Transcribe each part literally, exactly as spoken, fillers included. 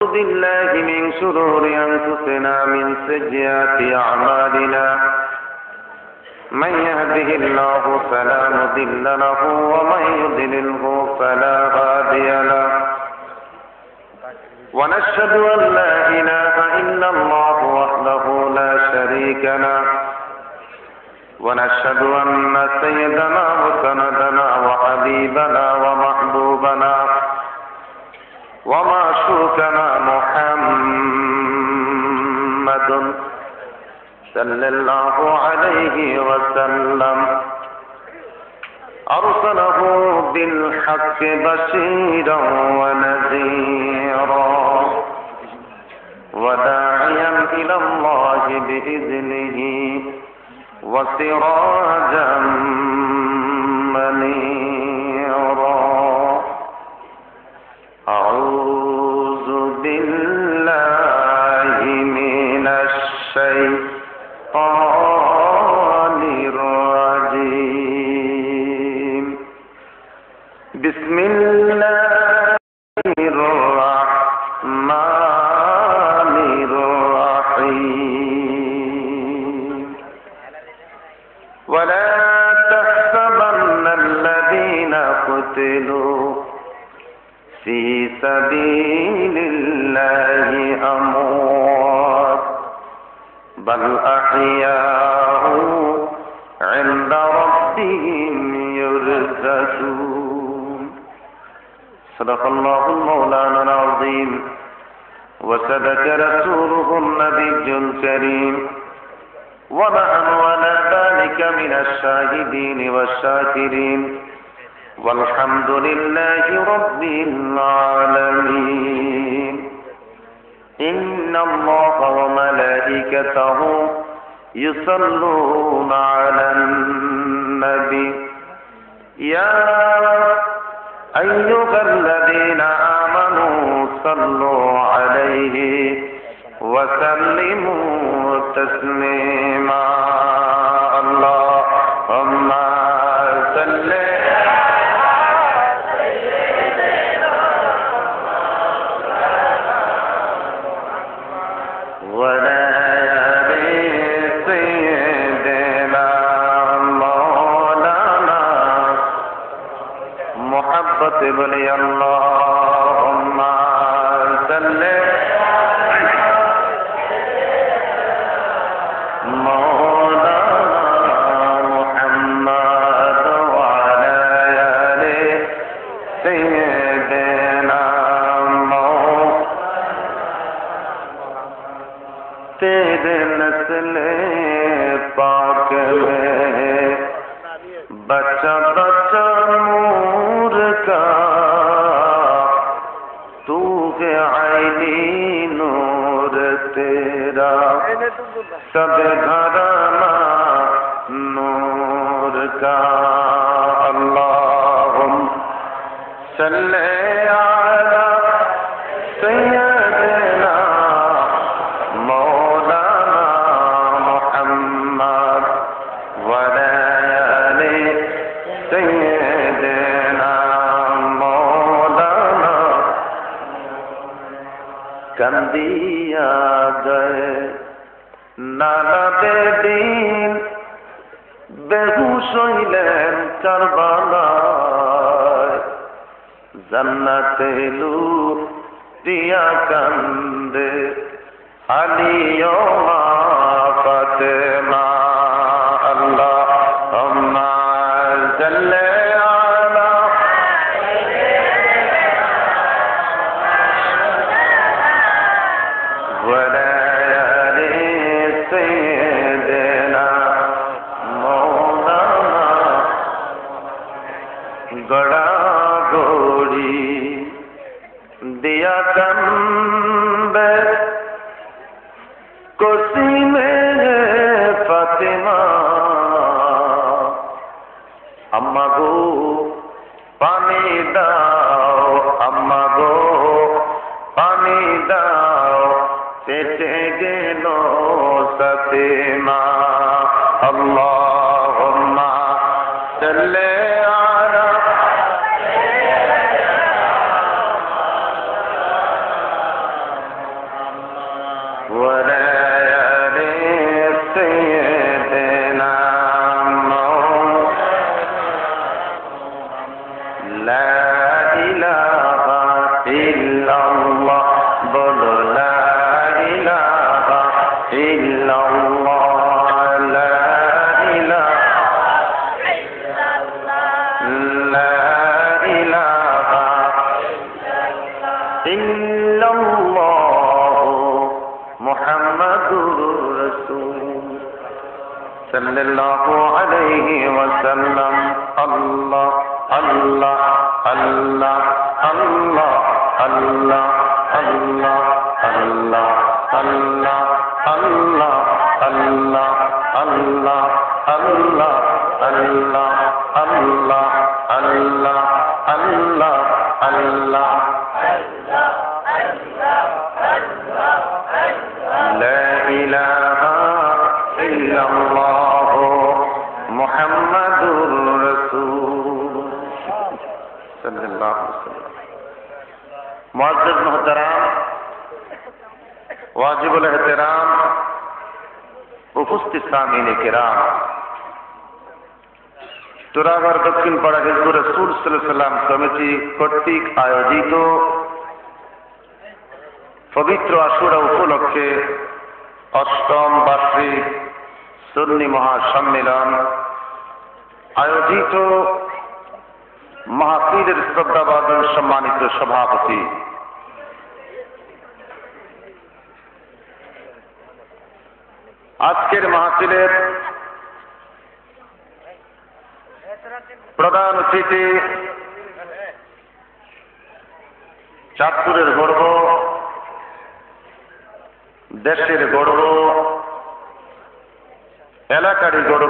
بالله من شرور أنفسنا من سيئات أعمالنا من يهده الله فلا مضل له ومن يضلله فلا هادي له ونشهد أن لا إله إلا الله وحده لا شريك له ونشهد أن سيدنا وسندنا وحبيبنا ومحبوبنا ومعشوقنا محمد صلى الله عليه وسلم أرسله بالحق بشيرا ونذيرا وداعيا إلى الله بإذنه وسراجا منيرا أعوذ بالله من الشيطان الرجيم بسم الله الرحمن الرحيم ولا تحسبن الذين قتلوا في سبيل الله أموات بل أحياء عند ربهم يرزقون صدق الله المولانا العظيم وصدق رسوله النبي الكريم ونحن على ذلك من الشاهدين والشاكرين والحمد لله رب العالمين إن الله وملائكته يصلون على النبي يا أيها الذين آمنوا صلوا عليه وسلموا تسليما اللهم صل بلي اللهم صل مولانا محمد وعلى آل سيدنا تیرے نسل پاک میں بچہ بچہ نور کا تو ہے عینی نور تیرا سب گھرانا نور کا اللہم صلی علی سیدنا مولانا محمد وعلی آل سیدنا مولانا کندیا گئے নানা বেদিন বেহুশ হইলেন কারবালায় জান্নাতে লুটিয়া কান্দে আলী ও মা ফাতেমা আল্লাহুম্মা সাল্লি गड़ा गोड़ी दिया कंबे कुर्सी में फातिमा अम्मा गो पानी दाओ अम्मा गो पानी दाओ पेटे गेलो सतीमा अल्लाहुम्मा सल्ली وليال سيدنا لا إله إلا الله بل لا إله إلا الله لا إله لا إله إلا الله محمد رسول صلى الله عليه وسلم الله الله الله الله الله الله الله الله الله الله الله الله الله الله الله الله الله لا إله إلا الله محمد رسول صلى الله عليه وسلم मुअज़्ज़िज़ मुहतरम वाजिबुल एहतराम उपस्थित सामीन किराम তোরাগড় দক্ষিণ পাড়া হিজবুর রাসূল সাল্লাল্লাহু আলাইহি ওয়াসাল্লাম কমিটি কর্তৃক আয়োজিত পবিত্র আশুরা উপলক্ষে অষ্টম বার্ষিক সুন্নি মহাসম্মেলন আয়োজিত মাহফিলের শ্রদ্ধাভাজন সম্মানিত সভাপতি আজকের মাহফিলের প্রধান অতিথি চাঁদপুরের গর্ব, দেশের গর্ব, এলাকারই গর্ব,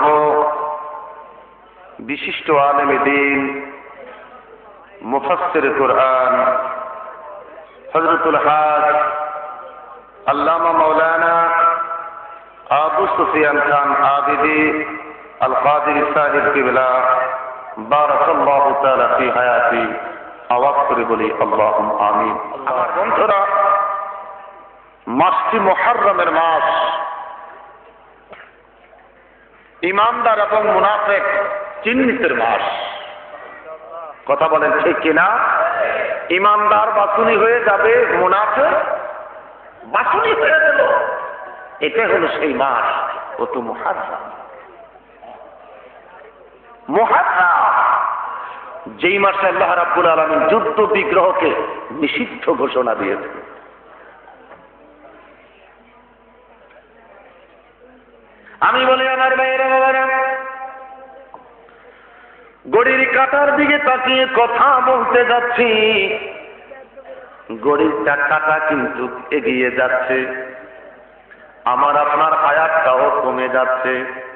বিশিষ্ট আলেমে দ্বীন, মুফাসসির কুরআন হযরতুল হাজ আল্লামা মাওলানা আবু সুফিয়ান খান আবিদি আল কাদির সাহেব কিবলা বারাকাল্লাহু তাআলা ফি হায়াতি। আওয়াজ করে বলি আল্লাহুম্মা আমিন। আমার বন্ধুরা, মাসটি মুহররমের মাস, ইমানদার এবং মুনাফিক চিহ্নিতের মাস। কথা বলেন ঠিক কিনা? ইমানদার বাছুনি হয়ে যাবে, মুনাফিক বাছুনি হয়ে গেল। এটা হলো সেই মাস। ও তো মুহররম। মুহররম যেই মাসে আল্লাহ রাব্বুল আলামিন যুদ্ধ বিগ্রহকে নিষিদ্ধ ঘোষণা দিয়েছে। আমি বলি আমার ভাইয়েরা বাবারা, গড়ির কাটার দিকে তাকিয়ে কথা বলতে যাচ্ছি, গড়িরটা কাটা কিন্তু এগিয়ে যাচ্ছে, আমার আপনার হায়াতটাও কমে যাচ্ছে।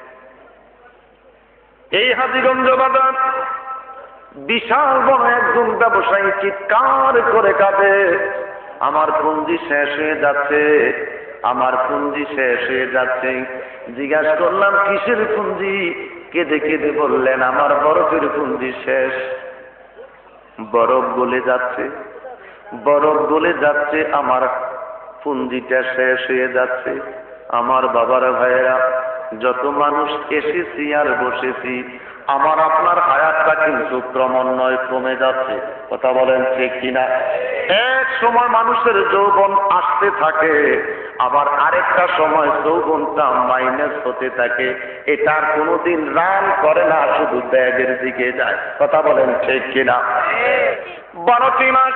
এই হাজীগঞ্জ বাজার বিশাল বড় একজন ব্যবসায়ী চিৎকার করে কাঁদে, আমার পুঁজি শেষ হয়ে যাচ্ছে, আমার পুঁজি শেষ হয়ে যাচ্ছে। জিজ্ঞাসা করলাম কিসের পুঁজি? কেঁদে কেঁদে বললেন আমার বরফের পুঁজি শেষ, বরফ গলে যাচ্ছে, বরফ গলে যাচ্ছে, আমার পুঁজিটা শেষ হয়ে যাচ্ছে। আমার বাবারা ভাইয়েরা, যত মানুষ এসেছি আর বসেছি, আমার আপনার হায়াতটা কিন্তু ক্রমান্বয়ে কমে যাচ্ছে। কথা বলেন ঠিক কিনা? এক সময় মানুষের যৌবন আসতে থাকে, আবার আরেকটা সময় যৌবনটা মাইনাস হতে থাকে। এটার কোনোদিন রান করে না, শুধু ব্যাগের দিকে যায়। কথা বলেন ঠিক কিনা? বারোটি মাস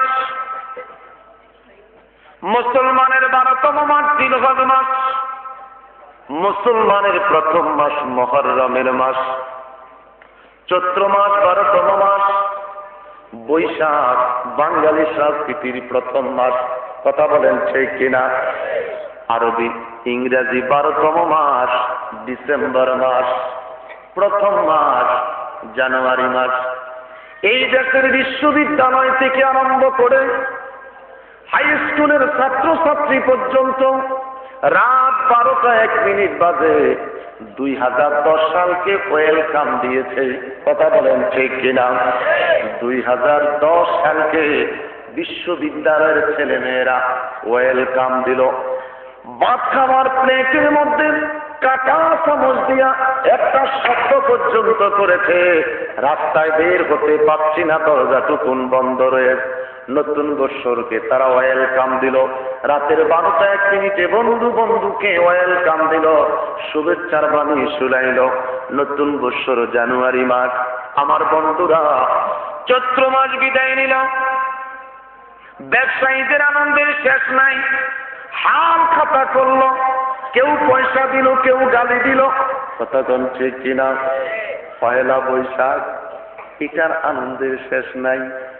মুসলমানের বারোতম মাস জিলহজ মাস, মুসলমানের প্রথম মাস মুহররমের মাস, চৈত্র মাস বারোতম মাস, বৈশাখ বাঙালি সংস্কৃতির প্রথম মাস। কথা বলেন ঠিক কিনা? আরবি ইংরেজি বারোতম মাস ডিসেম্বর মাস, প্রথম মাস জানুয়ারি মাস। এই দেশের বিশ্ববিদ্যালয় থেকে আরম্ভ করে হাই স্কুলের ছাত্রছাত্রী পর্যন্ত রাত বারোটা এক মিনিট বাজে দুই হাজার দশ সালকে ওয়েলকাম দিয়েছে। কথা বলেন ঠিক কিনা? দুই হাজার দশ সালকে বিশ্ববিদ্যালয়ের ছেলে মেয়েরা ওয়েলকাম দিল। ভাত খাওয়ার প্লেটের মধ্যে কাটা চামচ দিয়া একটা শব্দ পর্যন্ত করেছে। রাস্তায় বের হতে পারছি না, দরজাটুকুন বন্ধ রয়েছে। নতুন বৎসরকে তারা ওয়েলকাম দিল। রাতের বারোটা এক মিনিটে বন্ধু বন্ধুকে ওয়েলকাম দিল, শুভেচ্ছার বাণী শুনাইল। নতুন বৎসর জানুয়ারি মাস। আমার বন্ধুরা, চৈত্র মাস বিদায় নিল। ব্যবসায়ীদের আনন্দের শেষ নাই, হাল খাতা করলো। কেউ পয়সা দিল, কেউ গালি দিল। কথা বলছে কিনা? পয়লা বৈশাখ, এটার আনন্দের শেষ নাই।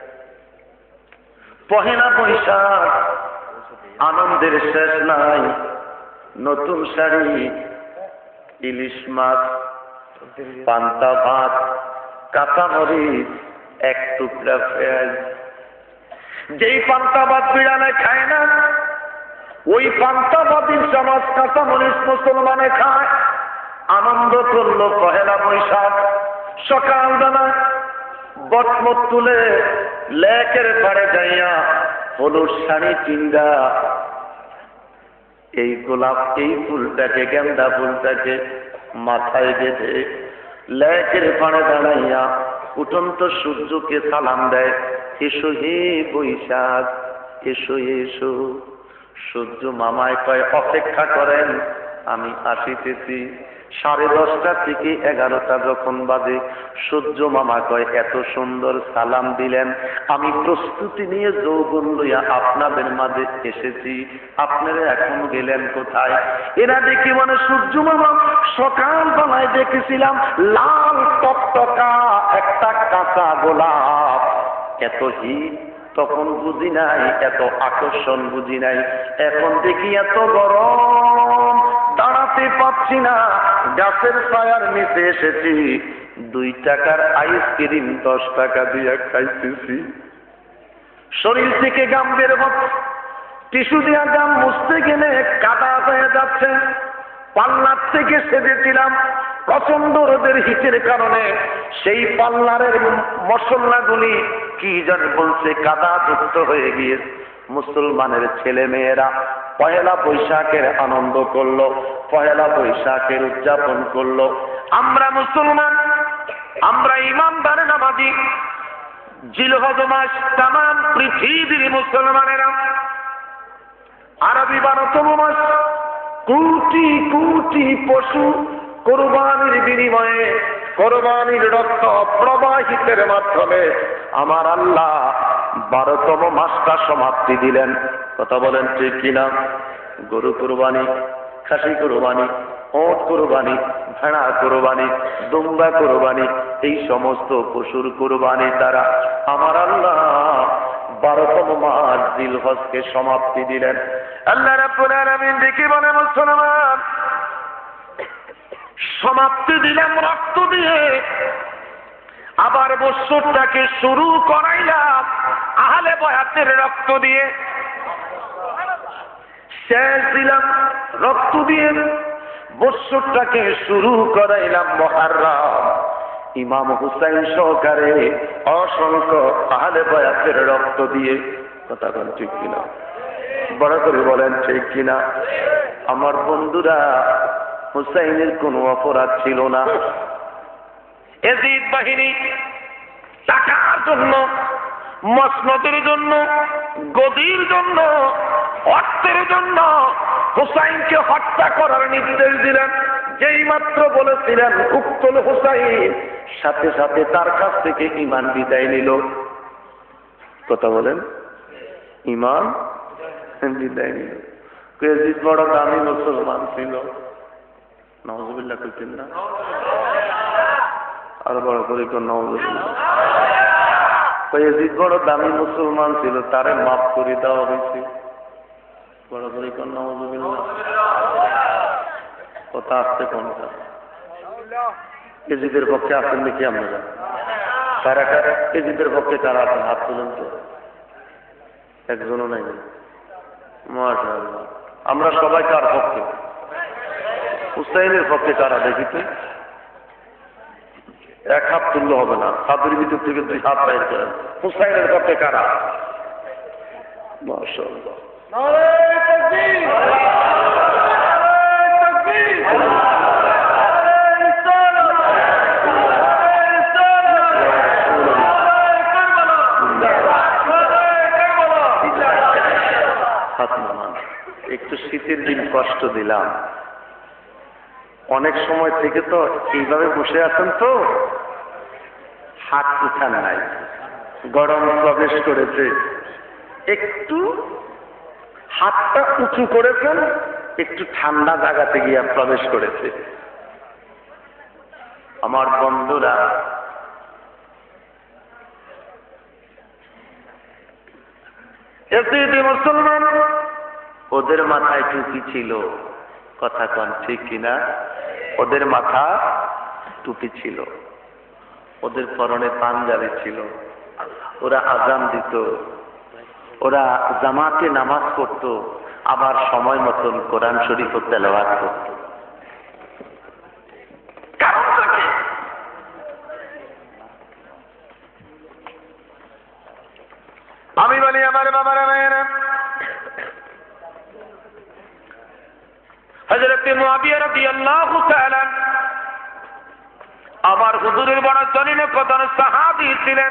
পহেলা বৈশাখ, আনন্দের শেষ নাই। নতুন শাড়ি, ইলিশ মাছ, পান্তা ভাত, কাঁচা মরিচ, এক টুকরা পেঁয়াজ। যেই পান্তা ভাত বিড়ালে খায় না, ওই পান্তা ভাতের সমাজ কাঁচা মরিচ মুসলমানে খায়। আনন্দ করলো পহেলা বৈশাখ। সকালবেলা বটমট তুলে লেকের পাড়ে যাইয়া হলুদ শাড়ি চিন্তা, এই গোলাপ, এই ফুলটাকে, গেন্দা ফুলটাকে মাথায় বেঁধে লেকের পাড়ে দাঁড়াইয়া উঠন্ত সূর্যকে সালাম দেয়। এসো হে বৈশাখ, এসো এসো। সূর্য মামায় কয় অপেক্ষা করেন, আমি আসিতেছি। সাড়ে দশটা থেকে এগারোটা যখন বাজে, সূর্য মামা কয় এত সুন্দর সালাম দিলেন, আমি প্রস্তুতি নিয়ে যৌবন লইয়া আপনাদের মাঝে এসেছি, আপনারা এখন গেলেন কোথায়? এরা দেখি মানে সূর্য মামা সকাল বেলায় দেখেছিলাম লাল টকটকা একটা কাঁচা গোলাপ, এত হিট তখন বুঝি নাই, এত আকর্ষণ বুঝি নাই। এখন দেখি এত গরম, দাঁড়াতে পারছি না, গাছের ছায়ার নিচে এসেছি। দুই টাকার আইসক্রিম দশ টাকা দিয়ে খাইতেছি। শরীর থেকে গাম বের হচ্ছে, টিস্যু দিয়া গাম মুছতে গেলে কাদা হয়ে যাচ্ছে। পাল্লার থেকে সেজেছিলাম, প্রচন্ড রোদের হিটের কারণে সেই পাল্লারের মশলাগুলি কি জানি বলছে কাদা যুক্ত হয়ে গিয়েছে। মুসলমানের ছেলে মেয়েরা পয়লা বৈশাখের আনন্দ করলো, পয়লা বৈশাখের উদযাপন করলো। আমরা মুসলমান, আমরা ইমানদার নামাজি, জিলহজ মাস তামাম পৃথিবীর মুসলমানেরা, আরবি বারোতম মাস, কোটি কোটি পশু কোরবানির বিনিময়ে, কোরবানির রক্ত প্রবাহিতের মাধ্যমে আমার আল্লাহ বারোতম মাসটা সমাপ্তি দিলেন। কথা বলেন ঠিক কিনা? গরু কোরবানি, খাসি কোরবানি, ওট কোরবানি, ভেড়া কোরবানি, দুম্বা কোরবানি, এই সমস্ত পশুর কোরবানি দ্বারা আমার আল্লাহ বারোতম মাস জিলহজকে সমাপ্তি দিলেন। আল্লাহ রাব্বুল আলামিন দেখি বলে মুসলমান, সমাপ্তি দিলাম রক্ত দিয়ে, আবার বৎসরটাকে শুরু করাইলাম আহলে বয়াতের রক্ত দিয়ে, শেষ দিলাম রক্ত দিয়ে, বৎসরটাকে শুরু করাইলাম মুহররম ইমাম হুসাইন সহকারে অসংখ্য আহলে বয়াতের রক্ত দিয়ে। কথা বলেন ঠিক কিনা? বড় করে বলেন ঠিক কিনা? আমার বন্ধুরা, হুসাইনের কোনো অপরাধ ছিল না। এজিদ বাহিনী টাকার জন্য, মসনদের জন্য, গদির জন্য, অর্থের জন্য হুসাইনকে হত্যা করার নির্দেশ দিলেন। যেই মাত্র বলেছিলেন উক্তল হুসাইন, সাথে সাথে তার কাছ থেকে ঈমান বিদায় নিল। কথা বলেন, ঈমান বিদায় নিল। এজিদ বড় দামি মুসলমান ছিল। নাউযুবিল্লাহ কইতেন না? আর বড় করে কোন নাউযুবিল্লাহ। এজিদ বড় দামি মুসলমান ছিল, তারে মাফ করে দেওয়া হয়েছে। বড় করে কোন নাউযুবিল্লাহ। কথা আসতে কোনটা? এজিদের পক্ষে আছেন নাকি আপনারা? কারা কারা এজিদের পক্ষে কারা আছেন? হাত তুলেন তো। একজনও নাই। মাশাআল্লাহ। আমরা সবাই কার পক্ষে? হুসাইনের পক্ষে কারা দেখি তো? এক হাত তুললে হবে না, হাতের ভিতর থেকে দুই হাত বাইর করেন। হুসাইনের পক্ষে কারা? মাশাআল্লাহ। নামান, একটু শীতের দিন কষ্ট দিলাম। অনেক সময় থেকে তো এইভাবে বসে আছেন, তো হাত উঠান নাই, গরম প্রবেশ করেছে, একটু হাতটা উঁচু করেছেন, একটু ঠান্ডা জায়গাতে গিয়া প্রবেশ করেছে। আমার বন্ধুরা, এসিডি মুসলমান, ওদের মাথায় টুপি ছিল, কথা কন ঠিক কিনা? ওদের মাথা টুপি ছিল, ওদের পরনে পাঞ্জাবি ছিল, ওরা আজান দিত, ওরা জামাতে নামাজ পড়তো, আবার সময় মতন কোরআন শরীফ তেলাওয়াত করত। কারণটা কি? আমি বলি আমার বাবারা ভাইয়েরা, হযরত মুআবিয়া রাদিয়াল্লাহু তাআলা আমার হুজুরের বড় জলিল কদর সাহাবী ছিলেন।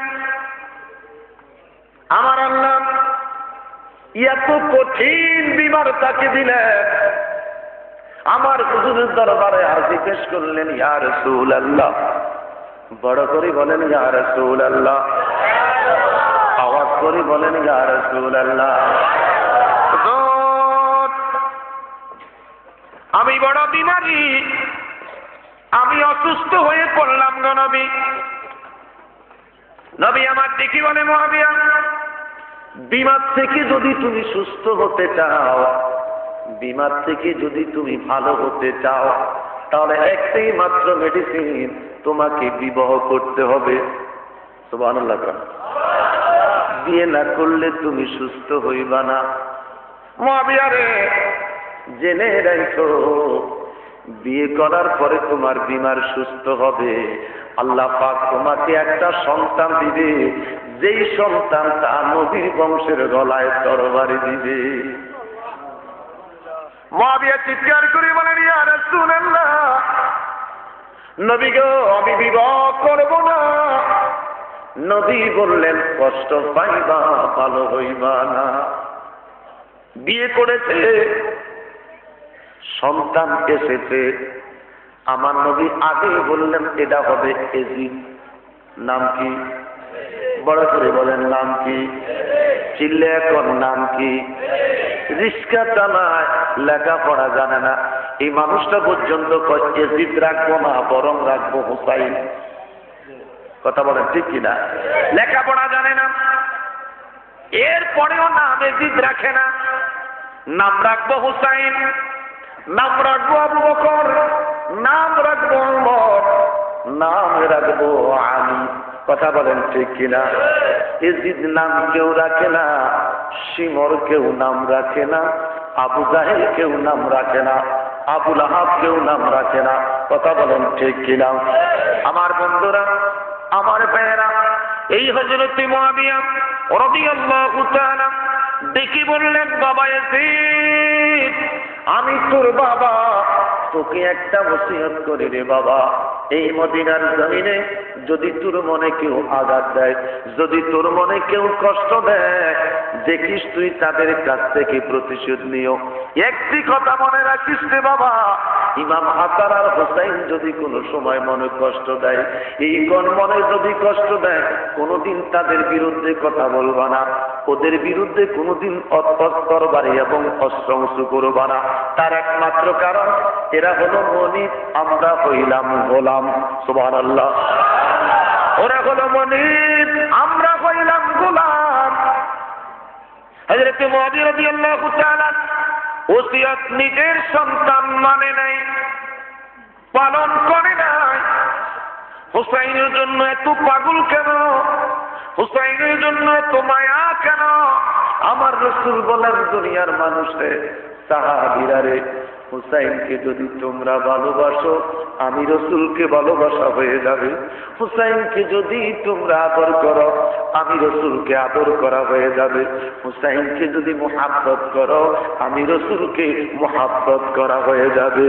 আমার আল্লাহ এত কঠিন বিমার তাকে দিলেন, আমার হুজুরের দরবারে হাজির পেশ করলেন, ইয়া রাসূলুল্লাহ, বড় করে বলেন ইয়া রাসূলুল্লাহ, আওয়াজ করে বলেন ইয়া রাসূলুল্লাহ, আমি বড় বিমারি, আমি অসুস্থ হয়ে পড়লাম গো নবী। নবী আমার দেখি বলে, মুআবিয়া, বিমার থেকে যদি তুমি সুস্থ হতে চাও, বিমার থেকে যদি তুমি ভালো হতে চাও, তাহলে একটাই মাত্র মেডিসিন, তোমাকে বিবাহ করতে হবে। সুবহানাল্লাহ। বিয়ে না করলে তুমি সুস্থ হইবা না। মুআবিয়া রে, জেনে রাখো, বিয়ে করার পরে তোমার বিমার সুস্থ হবে, আল্লাহ পাক তোমাকে একটা সন্তান দিবে, যেই সন্তান তা নবীর বংশের গলায় তরবারি দিবে। মুআবিয়া চিৎকার করে বলেন, ইয়া রাসূলুল্লাহ, নবী গো, আমি বিবাহ করব না। নবী বললেন, কষ্ট পাইবা, ভালো হইবা না। বিয়ে করেছে, সন্তান এসেছে, আমার নবী আগে বললেন এটা হবে এজিদ। নাম কি? বড় করে বলেন, নাম কি? চিল্লে এখন নাম কি? রিস্কা চালায়, লেখাপড়া জানে না, এই মানুষটা পর্যন্ত এজিদ রাখবো না, বরং রাখবো হুসাইন। কথা বলেন ঠিক কিনা? লেখাপড়া জানে না, এরপরেও নাম এজিদ রাখে না, নাম রাখবো হুসাইন, নাম রাখবো আবু বকর, নাম রাখবো ওমর, নাম রাখবো আলী। কথা বলেন ঠিক কিনা? এজিদ নাম কেউ রাখে না, শিমর কেউ নাম রাখে না, আবু জাহেল কেউ নাম রাখে না, আবু লাহাব কেউ নাম রাখে না। কথা বলেন ঠিক কিনা? আমার বন্ধুরা, আমার ভাইয়েরা, এই হযরত মুআবিয়া রাদিয়াল্লাহু তাআলা দেখি বললেন, বাবা ইয়াজিদ, আমি তোর বাবা, তোকে একটা ওসিয়ত করি রে বাবা, এই মদিনার জমিনে যদি তোর মনে কেউ আঘাত দেয়, যদি তোর মনে কেউ কষ্ট দেয়, দেখিস তুই তাদের কাছ থেকে প্রতিশোধ নিও। একটি কথা মনে রাখিস রে বাবা, ইমাম হাসান আর হুসাইন যদি কোনো সময় মনে কষ্ট দেয়, এই কোন মনে যদি কষ্ট দেয়, কোনোদিন তাদের বিরুদ্ধে কথা বলবা না, ওদের বিরুদ্ধে কোনোদিন তরবারি এবং অস্ত্র উঁচু করবা না। তার একমাত্র কারণ, এরা হলো মনিব, আমরা হইলাম গোলাম। সুবহানাল্লাহ। ওরা হলো মনিব, আমরা হইলাম গোলাম। হযরত মুআবিয়া রাদিয়াল্লাহু তাআলা ওসিয়ত নিজের সন্তান মানে নাই, পালন করে নাই। হুসাইনের জন্য এত পাগল কেন? হুসাইনের জন্য এত মায়া কেন? আমার রাসূল বলেন, দুনিয়ার মানুষে, সাহাবীরা রে, হুসাইনকে যদি তোমরা ভালোবাসো, আমি রাসূলকে ভালোবাসা হয়ে যাবে। হুসাইনকে যদি তোমরা আদর করো, আমি রাসূলকে আদর করা হয়ে যাবে। হুসাইনকে যদি মুহাব্বত করো, আমি রাসূলকে মুহাব্বত করা হয়ে যাবে।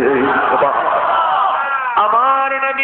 আমার নবী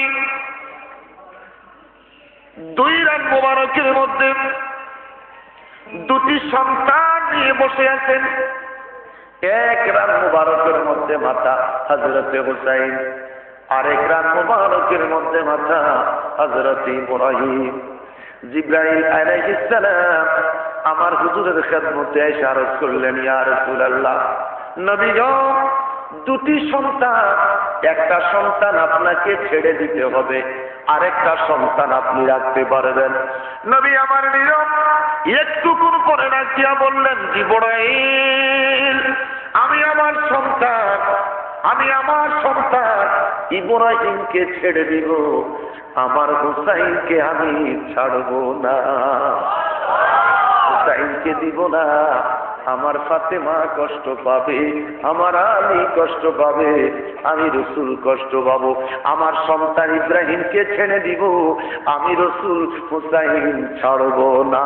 দুই রাত মোবারকের মধ্যে দুটি সন্তান নিয়ে বসে আছেন, এক রান মুবারকের মধ্যে মাথা হযরতে হুসাইন, আরেক রান মুবারকের মধ্যে মাথা হযরতে ইব্রাহিম। জিবরাইল আলাইহিস সালাম আমার হুজুরের খেদমতে এসে আরজ করলেন, ইয়া রাসূলুল্লাহ, নবী গো, দুটি সন্তান, একটা সন্তান আপনাকে ছেড়ে দিতে হবে, আরেকটা সন্তান আপনি রাখতে পারবেন। নবী আমার নীরব একটুকুন পরে রাখিয়া বললেন, জিবরাইল, আমি আমার সন্তান আমি আমার সন্তান ইব্রাহিমকে ছেড়ে দিব, আমার হুসাইনকে আমি ছাড়ব না, হুসাইনকে দিব না। আমার ফাতেমা কষ্ট পাবে, আমার আলী কষ্ট পাবে, আমি রসুল কষ্ট পাবো। আমার সন্তান ইব্রাহিমকে ছেড়ে দিব, আমি রসুল হুসাইন ছাড়ব না।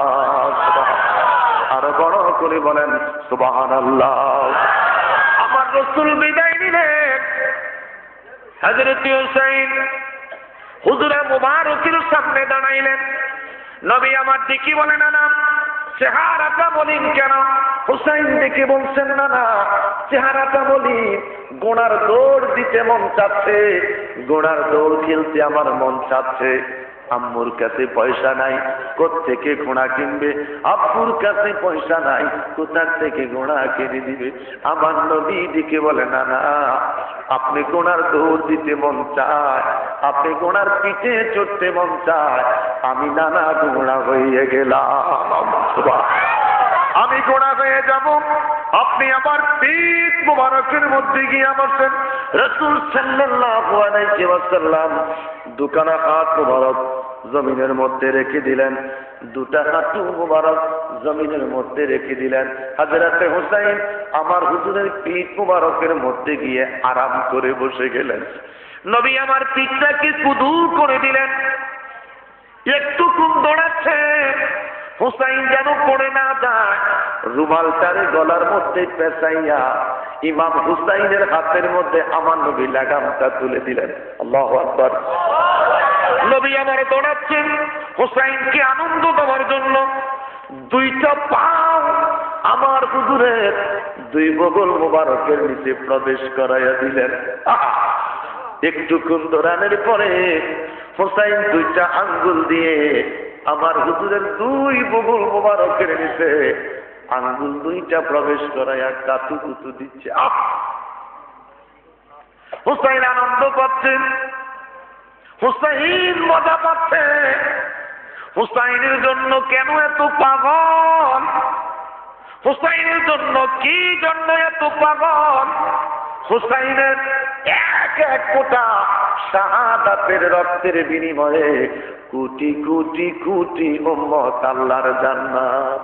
আরো বড় করে বলেন সুবহানাল্লাহ। আমার রসুল বিদায় নিলেন, হযরত হুসাইন হুজুরে মুবারকের সামনে দাঁড়াইলেন। নবী আমার দিকে বলেন, না চেহারাটা বলিন কেন? হুসাইন দেখে বলছেন, না না চেহারাটা বলি, গোড়ার দৌড় দিতে মন চাচ্ছে, গোড়ার দৌড় খেলতে আমার মন চাচ্ছে। আম্মুর কাছে পয়সা নাই, কোত্থেকে ঘোড়া কিনবে? আব্বুর কাছে পয়সা নাই, কোথার থেকে ঘোড়া কিনে দিবে? আমার নবী দিকে বলে, না না আপনি ঘোড়ার দৌড় দিতে মন চায়, আপনি ঘোড়ার পিঠে চড়তে মন চায়, আমি নানা ঘোড়া হয়ে গেলাম, আমি ঘোড়া হয়ে যাব, আপনি আমার পিঠ মুবারকের মধ্যে গিয়ে বসেন। রাসূল সাল্লাল্লাহু আলাইহি ওয়াসাল্লাম দুখানা হাত মুবারক জমিনের মধ্যে রেখে দিলেন, দুটা হাঁটু মুবারক জমিনের মধ্যে রেখে দিলেন। হযরতে হুসাইন আমার হুজুরের পিঠ মুবারকের মধ্যে গিয়ে আরাম করে বসে গেলেন। নবী আমার পিঠটাকে কুদু করে দিলেন, একটু কুম দৌড়াচ্ছে, হুসাইন যেন পড়ে না যায়, রুমালটারে গলার মধ্যে পেঁচাইয়া ইমাম হুসাইনের হাতের মধ্যে আমার নবী লাগামটা তুলে দিলেন। আল্লাহু আকবার। নবী আমার দৌড়াচ্ছেন হুসাইনকে আনন্দ দেওয়ার জন্য, দুইটা পাও আমার হুজুরের দুই বগল মুবারকের নিচে প্রবেশ করাইয়া দিলেন। একটুক্ষণ দৌড়ানোর পরে হুসাইন দুইটা আঙ্গুল দিয়ে আমার হুজুরের দুই বগল মুবারকের নিচে আঙ্গুল দুইটা প্রবেশ করাইয়া কাতু কুতু দিচ্ছে। আহ হুসাইন আনন্দ পাচ্ছেন, হুসাইন মজা পাচ্ছে। হুসাইনের জন্য কেন এত পাগল? হুসাইনের জন্য কি জন্য এত পাগল? হুসাইনের এক এক ফোঁটা শাহাদাতের রক্তের বিনিময়ে কোটি কোটি কোটি উম্মত আল্লাহর জান্নাত।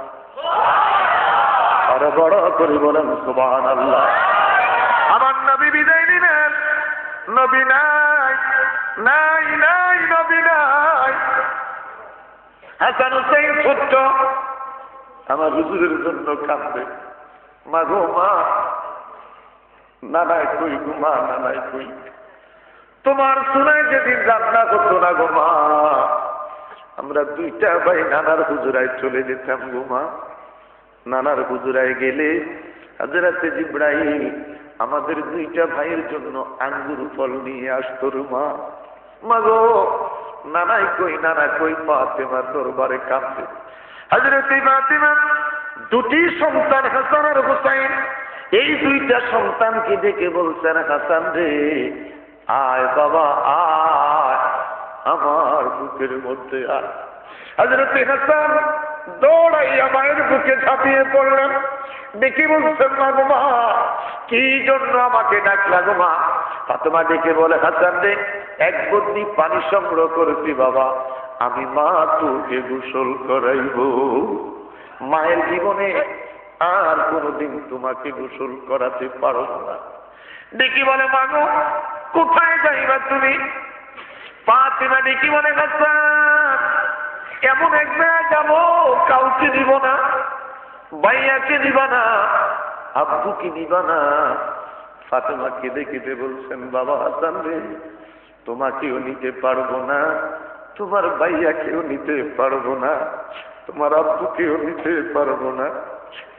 আর বড় করে বলেন সুবহানাল্লাহ। আমার নবী বিদায় নিলেন, নবী নাই নাই নাই নবী নাই। হাসান হুসাইন ছোট্ট আমার হুজুরের জন্য কাঁদবে, মা গো মা, নানায় কই গো মা, নানায় কই? তোমার শোনায় যেদিন রান্না করতো না গো মা, আমরা দুইটা ভাই নানার হুজুরায় চলে যেতাম গো মা। নানার হুজুরায় গেলে হযরতে জিবরাইল আমাদের দুইটা ভাইয়ের জন্য আঙ্গুর ফল নিয়ে আসতো মা। মা গো নানাই কই, নানা কই? ফাতেমা দরবারে কাঁদছে। হযরতে ফাতেমা দুটি সন্তান হাসান আর হুসাইন, এই দুইটা সন্তানকে ডেকে বলছেন, হাসান রে আয় বাবা আয়, আমার বুকের মধ্যে আয়। হযরতে হাসান দৌড়াইয়া মায়ের বুকে ঝাঁপিয়ে পড়লেন, ডেকে বলছেন, মা গো মা, কি জন্য আমাকে ডাকলা গো মা? ফাতেমা ডেকে বলে, হাসান রে এক বদ্নি পানি সংগ্রহ করেছি বাবা, আমি মা তোকে গোসল করাইব। মায়ের জীবনে আর কোনদিন তোমাকে গোসল করাতে পারব না। ডেকে বলে, মা গো কোথায় যাইবা তুমি? ফাতেমা ডেকে বলে, হাসান এমন এক জায়গায় যাবো, কাউকে দিব না, ভাইয়াকে দিবা না, আব্বুকে দিবা না। ফাতেমা কেঁদে কেঁদে বলছেন, বাবা হাসান রে তোমাকেও নিতে পারবো না, তোমার ভাইয়াকেও নিতে পারবো না, তোমার আব্বুকেও নিতে পারবো না,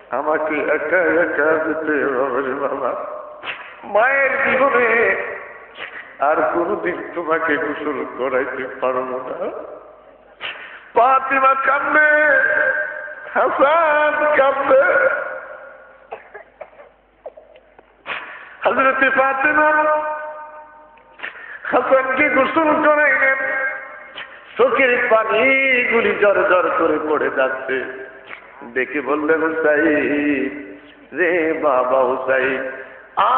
আমাকে একা একা যেতে হবে রে বাবা। মায়ের জীবনে আর কোনদিন তোমাকে গোসল করাইতে পারবো না। ফাতিমা কাঁদে, হাসান কাঁদে। হযরতে ফাতিমা হাসানকে গোসল করাইলেন, চোখের পানিগুলি জর জর করে পড়ে যাচ্ছে। দেখে বললেন, হুসাইন রে বাবা হুসাইন, আ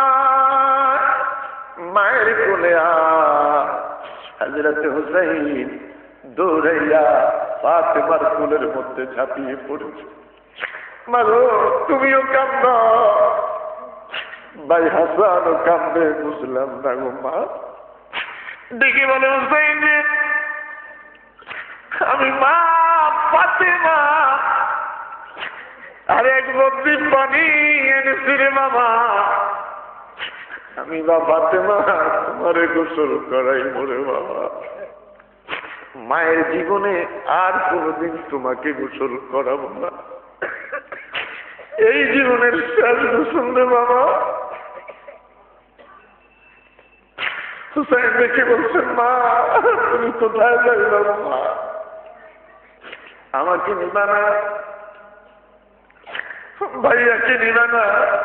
মায়ের কোলে আ। হযরতে হুসাইন দৌড়াইয়া ফাতিমার কোলের মধ্যে ঝাঁপিয়ে পড়েছে। মাগো তুমিও কাঁদো, ভাই হাসানও কাঁদবে, বুঝলাম না গো মা। দেখে বলে, হুসাইন আমি মা ফাতিমা আর এক বদ্রি পানি এনেছি রে বাবা, আমি বা ফাতিমা তোমারে গোসল করাই মরে বাবা। মায়ের জীবনে আর কোনদিন তোমাকে গোসল করাবো না, এই জীবনের শেষ গোসল রে বাবা। হুসাইন দেখে বলছেন, মা তুমি কোথায় যাবে বাবা? মা আমাকে নিবা না, ভাইয়াকে নিবা না,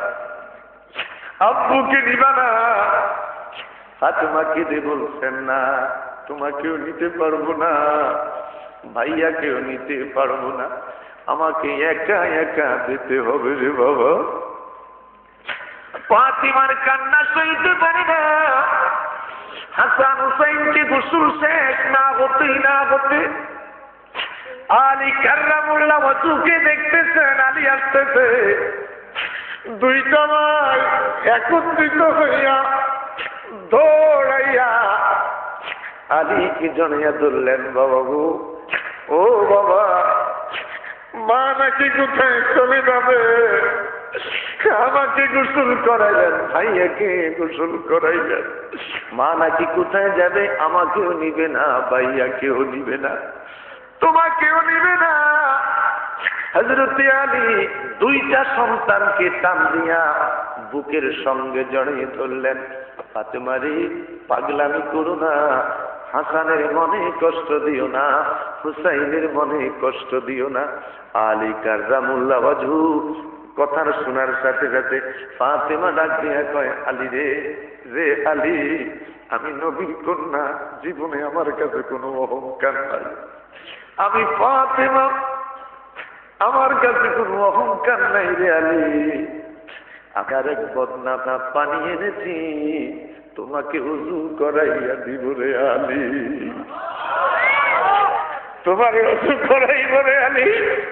আব্বুকে নিবা না। ফাতিমাকে দিয়ে বলছেন, না তোমাকেও নিতে পারবো না, ভাইয়াকেও নিতে পারবো না, আমাকে একা একা যেতে হবে রে বাবা। ফাতিমার কান্না সইতে পারে না। হাসান হুসাইনকে গোসল শেষ না হতে না হতে আলী কার্রামুল্লাহ ওয়াজুকে দেখতেছেন, আলী আসতেছে। দুইটা ভাই একত্রিত হইয়া দৌড়াইয়া আলীকে জড়াইয়া ধরলেন, বাবা গো ও বাবা, মা নাকি কোথায় চলে যাবে, আমাকে গোসল করাইলেন, ভাইয়াকে গোসল করাইলেন। মা নাকি কোথায় যাবে, আমাকেও নিবে না, ভাইয়াকেও নিবে না, তোমাকেও নিবে না। হযরতে আলী দুইটা সন্তানকে টান দিয়া বুকের সঙ্গে জড়িয়ে ধরলেন। ফাতিমা রে পাগলামি করো না, হাসানের মনে কষ্ট দিও না, হুসাইনের মনে কষ্ট দিও না। আলী কার্রামুল্লাহ ওয়াজহু কথার শোনার সাথে সাথে ফাতিমা ডাক দিয়া কয়, আলী রে রে আলী, আমি নবীর কন্যা, জীবনে আমার কাছে কোনো অহংকার নাই, আমি ফাতিমা, আমার কাছে কোনো অহংকার নাই রে আলী। আমি আর এক বদনাটা পানি এনেছি, তোমাকে উযু করাইয়া দিব রে আলী, তোমার উযু করাইব রে আলী।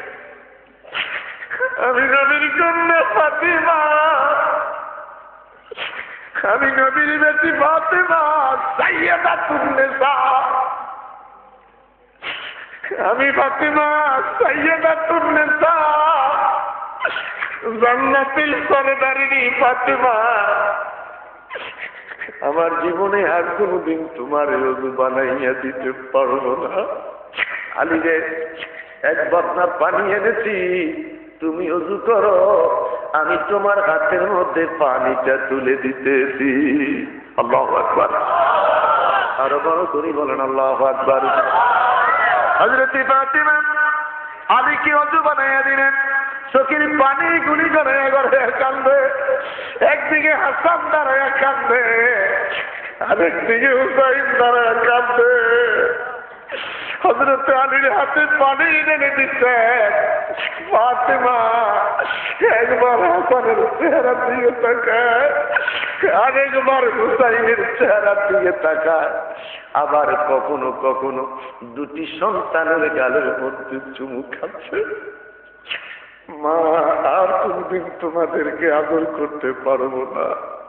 আমি নবীর কন্যা ফাতিমা, আমি নবীর বেটি ফাতিমা, সাইয়্যিদাতুন নিসা, আমি ফাতিমা সাইয়্যিদাতুন নিসা, জান্নাতুল সরদারিনী ফাতিমা। আমার জীবনে আর কোনদিন তোমার ওযু বানাইয়া দিতে পারবো না। আলী রে এক বদনা পানি এনেছি, তুমি ওযু করো, আমি তোমার হাতের মধ্যে পানিটা তুলে দিতেছি। আল্লাহু আকবার, আরো বড় করে বলেন আল্লাহু আকবার। হযরতে ফাতিমা আলীকে ওযু বানাইয়া দিলেন, চোখের পানি গুলি করে করে কান্দে। একদিকে হাসান দাঁড়ায় কান্দে, আরেকদিকে হুসাইন দাঁড়ায় কান্দে। হযরতে আলীর হাতে পানি এনে দিচ্ছেন। ফাতিমা একবার হাসানের চেহারা দিয়ে তাকায়, আরেকবার হুসাইনের চেহারা দিয়ে তাকায়, আবার কখনো কখনো দুটি সন্তানের গালের মধ্যে চুমু খাচ্ছে। মা আর কোনদিন তোমাদেরকে আদর করতে পারবো না।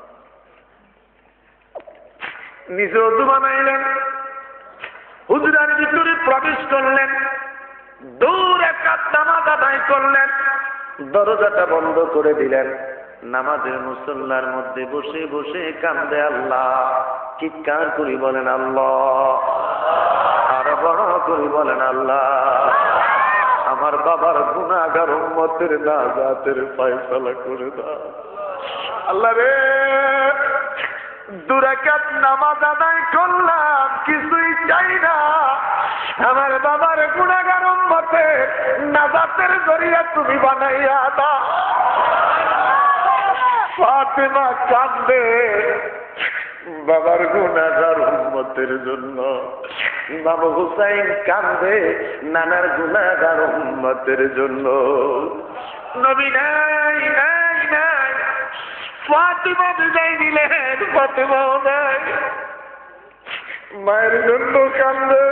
নিজে ওযু বানাইলেন, হুজরার ভিতরে প্রবেশ করলেন, দূর একটা নামাজ আদায় করলেন, দরজাটা বন্ধ করে দিলেন। নামাজের মুসল্লার মধ্যে বসে বসে কান্দে আল্লাহ, চিৎকার করি বলেন আল্লাহ, আর বড় করি বলেন আল্লাহ। আমার বাবার গুনাহগার উম্মতের নাজাতের ফয়সালা করে দাও। আল্লাহ রে, দুরাকাত নামাজ আদায় করলাম, কিছুই চাই না, আমার বাবার গুনাহগার উম্মতের নাজাতের জরিয়া তুমি বানাইয়া দাও। ফাতেমা কান্দে বাবার গুনাহগার উম্মতের জন্য, ইমাম হুসাইন কান্দে নানার গুনাহগার উম্মতের জন্য। নবী নাই নাই নাই, ফাতেমা বিদায় নিলেন, ফাতেমাও নাই, মায়ের জন্য কান্দে,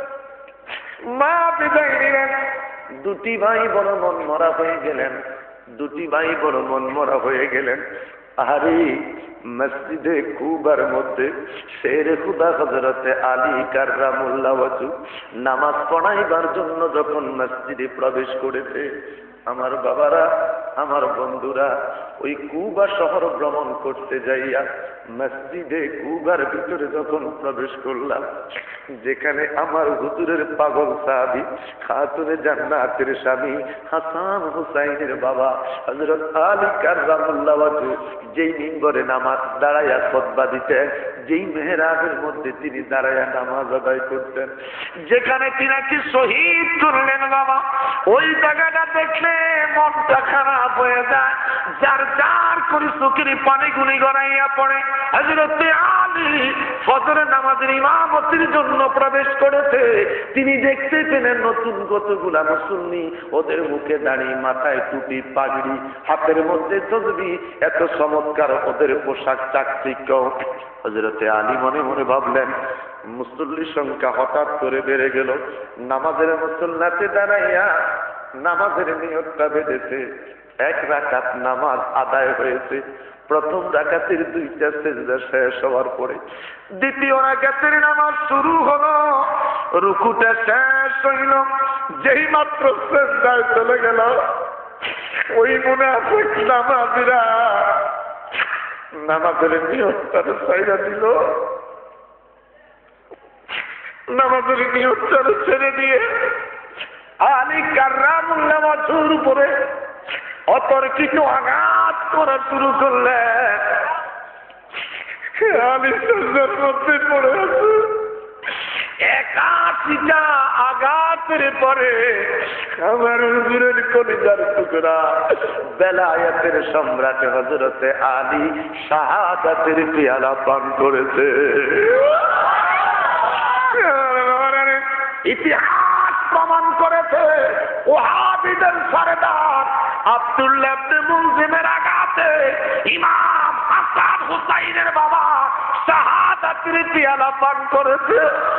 মা বিদায় নিলেন। দুটি ভাই বড় মন মরা হয়ে গেলেন, দুটি ভাই বড় মন মরা হয়ে গেলেন। আরে মসজিদে কুবার মধ্যে শের খুদা হযরতে আলী কাররামুল্লাহ ওয়াজহু নামাজ পড়াইবার জন্য যখন মসজিদে প্রবেশ করেছে, আমার বাবারা, আমার বন্ধুরা, ওই কুবা শহর ভ্রমণ করতে যাইয়া মসজিদে কুবার ভিতরে যখন প্রবেশ করলাম, যেখানে আমার হুজুরের পাগল সাহাবী খাতুনে জান্নাতের স্বামী হাসান হুসাইনের বাবা হযরত আলী কাররামুল্লাহ ওয়াজহু যেই মিম্বরে নামাজ দাঁড়াইয়া খুতবা দিতেন, যেই মেহরাবের মধ্যে তিনি দাঁড়াইয়া নামাজ আদায় করতেন, যেখানে তিনাকে শহীদ করলেন বাবা, ওই জায়গাটা দেখলে মনটা খারাপ হয়ে যায়, যার যার করে চোখের পানি গুলি গড়াইয়া পড়ে। হযরত আলী ফজরের নামাজের ইমামতির জন্য প্রবেশ করেছে, তিনি দেখতে পেলেন নতুন কতগুলা মুসল্লি, ওদের মুখে দাঁড়িয়ে, মাথায় টুপি, পাগড়ি, হাতের মধ্যে তসবিহ, এত চমৎকার ওদের পোশাক চাকচিক্য। হযরতে আলী মনে মনে ভাবলেন, মুসল্লির সংখ্যা হঠাৎ করে বেড়ে গেল, নামাজের মুসল্লাতে দাঁড়াইয়া নামাজের নিয়তটা বেঁধেছে, এক রাকাত নামাজ আদায় হয়েছে। প্রথম রাকাতের দুইটা সেজদা শেষ হওয়ার পরে দ্বিতীয় রাকাতের নামাজ শুরু হলো, রুকুটা শেষ হইল, যেই মাত্র সেজদায় চলে গেল, ওই মুনাফিক নামাজিরা নামাজের নিয়তটা ছাইড়া দিল, নামাজের নিয়তটা ছেড়ে দিয়ে আলী কাররামুল্লাহ ওয়াজহুর উপরে অতর্কিত আঘাত করা শুরু করলেন। আলী সাজদার মধ্যে পড়ে আছে, একাশিটা আঘাতের পরে আমার হুজুরের কলিজার টুকরা বেলায়েতের সম্রাট হযরতে আলী শাহাদাতের পেয়ালা পান করেছে। ইতিহাস প্রমাণ করেছে, ওহাবীদের সরদার আব্দুল্লাহ ইবনে মুলজিমের আঘাতে ইমাম হাসান হুসাইনের বাবা শাহাদাতের পেয়ালা পান করেছে।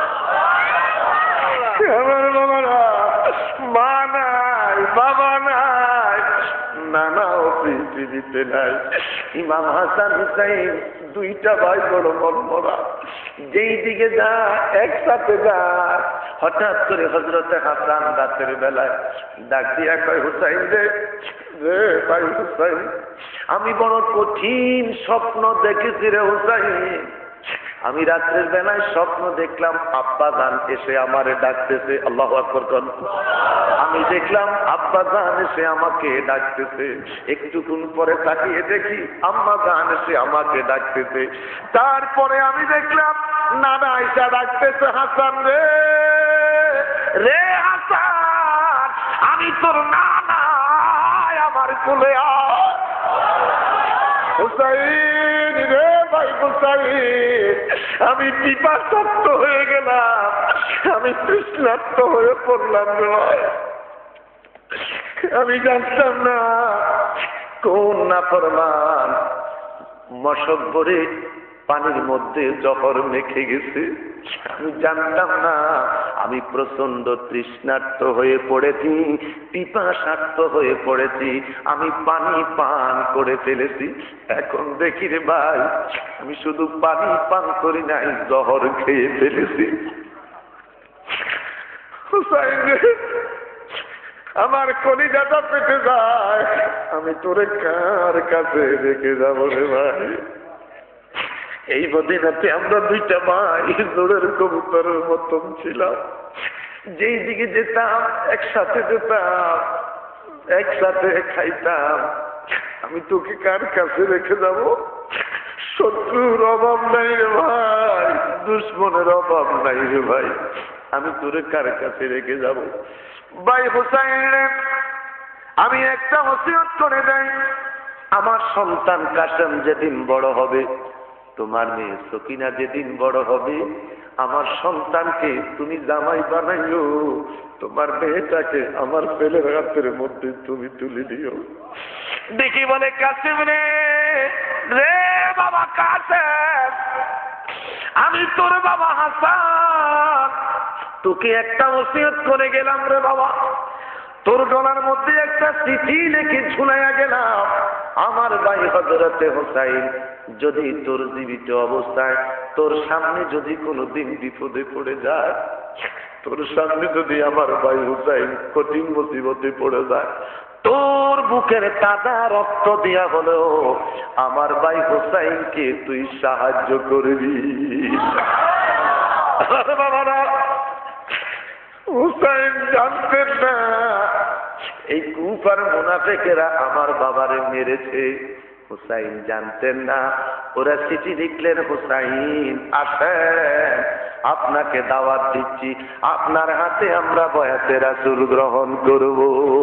আমার বাবারা, মা নাই, বাবা নাই, নানাও পৃথিবীতে নাই। ইমাম হাসান হুসাইন দুইটা ভাই বড় মন মরা, যেই দিকে যা একসাথে যা। হঠাৎ করে হযরতে হাসান রাতের বেলায় ডাক দিয়া কয়, হুসাইন রে, রে ভাই হুসাইন, আমি বড় কঠিন স্বপ্ন দেখেছি রে হুসাইন। আমি রাত্রের বেলায় স্বপ্ন দেখলাম আব্বা জান এসে আমারে ডাকতেছে। আল্লাহু আকবার কোন। আমি দেখলাম আব্বা জান এসে আমাকে ডাকতেছে, একটুক্ষণ পরে তাকিয়ে দেখি আম্মা জান এসে আমাকে ডাকতেছে। তারপরে আমি দেখলাম নানা আয়েশা ডাকতেছে, হাসান রে, রে হাসান, আমি তোর নানা, আমার কোলে আয়। হুসাইন রে ভাই হুসাইন, আমি পিপাসার্থ হয়ে গেলাম, আমি তৃষ্ণার্ত হয়ে পড়লাম রে ভাই। আমি জানতাম না কোন নাফরমান মশক ভরে পানির মধ্যে জহর মেখে গেছে। আমি জানতাম না আমি প্রচন্ড তৃষ্ণার্ত হয়ে পড়েছি, পিপাসার্ত হয়ে পড়েছি, আমি পানি পান করে ফেলেছি। এখন দেখি রে ভাই, আমি শুধু পানি পান করি নাই, জহর খেয়ে ফেলেছি। আমার কলিজাটা পেটে যায়, আমি তোরে কার কাছে রেখে যাবো রে ভাই। এই মদিনাতে আমরা দুইটা ভাই জোরের কবুতরের মতন ছিলাম। যেই দিকে যেতাম একসাথে যেতাম, একসাথে খাইতাম। আমি তোকে কার কাছে রেখে যাব? শত্রুর অভাব নাই রে ভাই, দুশ্মনের অভাব নাই রে ভাই, আমি তোরে কার কাছে রেখে যাব? ভাই হোসাইন, আমি একটা ওসিয়ত করে দেই, আমার সন্তান কাসেম যেদিন বড় হবে, তোমার মেয়ে সকিনা যেদিন বড় হবে, আমার সন্তানকে তুমি জামাই বানাইও, তোমার মেয়েটাকে আমার ছেলের হাতের মধ্যে তুমি তুলে দিও। দেখি বলে কাসেম রে, রে বাবা কাসেম, আমি তোর বাবা হাসান, তোকে একটা ওসিয়ত করে গেলাম রে বাবা, তোর গলার মধ্যে একটা চিঠি লিখে ঝুলাইয়া গেলাম। আমার ভাই হযরতে হোসাইন যদি তোর জীবিত অবস্থায় তোর সামনে যদি কোনোদিন বিপদে পড়ে যায়, তোর সামনে যদি আমার ভাই হোসাইন কঠিন মুসিবতে পড়ে যায়, তোর বুকের তাজা রক্ত দিয়া হলেও আমার ভাই হোসাইনকে তুই সাহায্য করবি। বাবারা, হুসাইন জানতেন না এই কুফার মুনাফিকেরা আমার বাবারে মেরেছে। হুসাইন জানতেন না, ওরা চিঠি লিখলেন, হুসাইন আসেন, আপনাকে দাওয়াত দিচ্ছি, আপনার হাতে আমরা বয়াতে রাসূল গ্রহণ করব।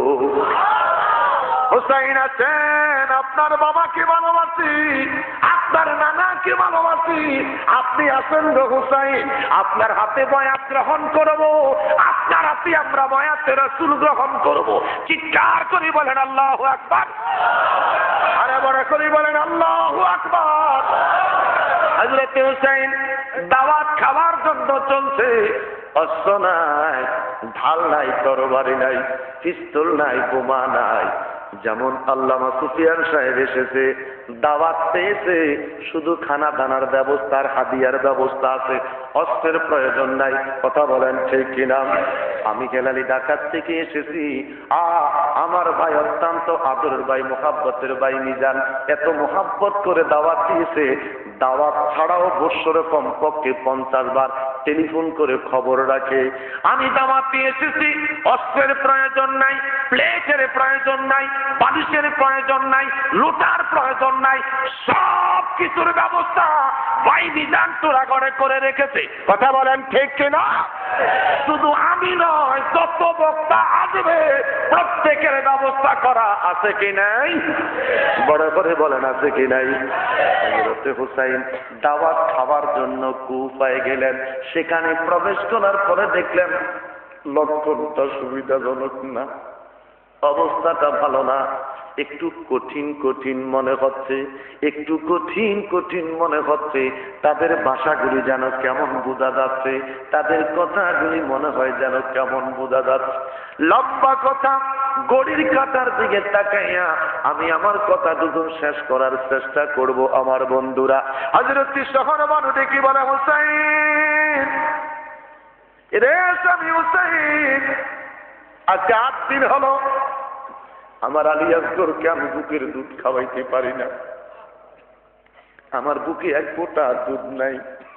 হুসাইন আছেন, আপনার বাবাকে ভালোবাসি, আপনার নানাকে ভালোবাসি, আপনি আছেন গো হুসাইন, আপনার হাতে বয়াত গ্রহণ করব, আপনার হাতে আমরা বয়াতে রাসূল গ্রহণ করব। চিৎকার করে বলেন আল্লাহু আকবার, আরে বড় করে বলেন আল্লাহু আকবার। হযরত হুসাইন দাওয়াত খাওয়ার জন্য চলছে, অস্ত্র নাই, ঢাল নাই, তরবারি নাই, পিস্তল নাই, বোমা নাই। যেমন আল্লামা সুফিয়ান সাহেব এসেছে, দাওয়াত পেয়েছে, শুধু খানা দানার ব্যবস্থার হাদিয়ার ব্যবস্থা আছে, অস্ত্রের প্রয়োজন নাই। কথা বলেন ঠিক কিনা? আমি হেলালি ঢাকার থেকে এসেছি, আ আমার ভাই অত্যন্ত আদরের ভাই, মোহাব্বতের ভাই মিজান এত মোহাব্বত করে দাওয়াত দিয়েছে, দাওয়াত ছাড়াও বৎসরে কমপক্ষে পঞ্চাশ বার টেলিফোন করে খবর রাখে। আমি দাওয়াত দিয়ে এসেছি, অস্ত্রের প্রয়োজন নাই, প্লেটের প্রয়োজন নাই, বালিশের প্রয়োজন নাই, লোটার প্রয়োজন নাই, সব কিছুর ব্যবস্থা ভাই মিজান তোরা ঘরে করে রেখেছে। কথা বলেন ঠিক কিনা? শুধু আমি নয়, যত বক্তা আসবে প্রত্যেকের ব্যবস্থা করা আছে কি নাই? বড় করে বলেন আছে কি নাই? হযরত হুসাইন দাওয়াত খাওয়ার জন্য কুফায় গেলেন, সেখানে প্রবেশ করার পরে দেখলেন লক্ষণটা সুবিধাজনক না, অবস্থাটা ভালো না, একটু কঠিন কঠিন মনে হচ্ছে, একটু কঠিন কঠিন মনে হচ্ছে। তাদের ভাষাগুলি যেন কেমন বোঝা যাচ্ছে, তাদের কথাগুলি মনে হয় যেন কেমন বোঝা যাচ্ছে। লম্বা কথা, গড়ির কাটার দিকে তাকাইয়া আমি আমার কথা দুজন শেষ করার চেষ্টা করব। আমার বন্ধুরা, হযরত শহর মানুষ কি বলে, হুসাইন রে স্বামী হুসাইন, আজকে আট দিন হলো আমার আলী আসগরকে আমি বুকের দুধ খাওয়াইতে পারি না, আমার বুকে এক ফোঁটা দুধ নাই,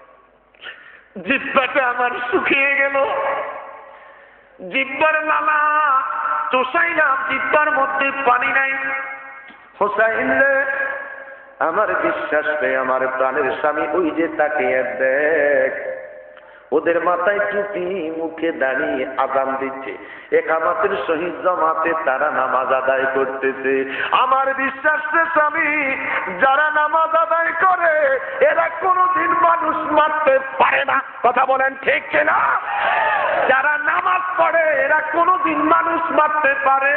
জিহ্বাটা আমার শুকিয়ে গেল, জিহ্বার লালা চোষাইলাম, জিহ্বার মধ্যে পানি নাই। হোসাইন রে, আমার বিশ্বাস নেই, আমার প্রাণের স্বামী ওই যে তাকে দেখ, ওদের মাথায় টুপি, মুখে দাঁড়িয়ে আযান দিচ্ছে, একামতের শহীদ জামাতে তারা নামাজ আদায় করতেছে। আমার বিশ্বাস রে স্বামী, যারা নামাজ আদায় করে এরা কোনোদিন মানুষ মারতে পারে না। কথা বলেন ঠিক কিনা? যারা নামাজ পড়ে এরা কোনোদিন মানুষ মারতে পারে।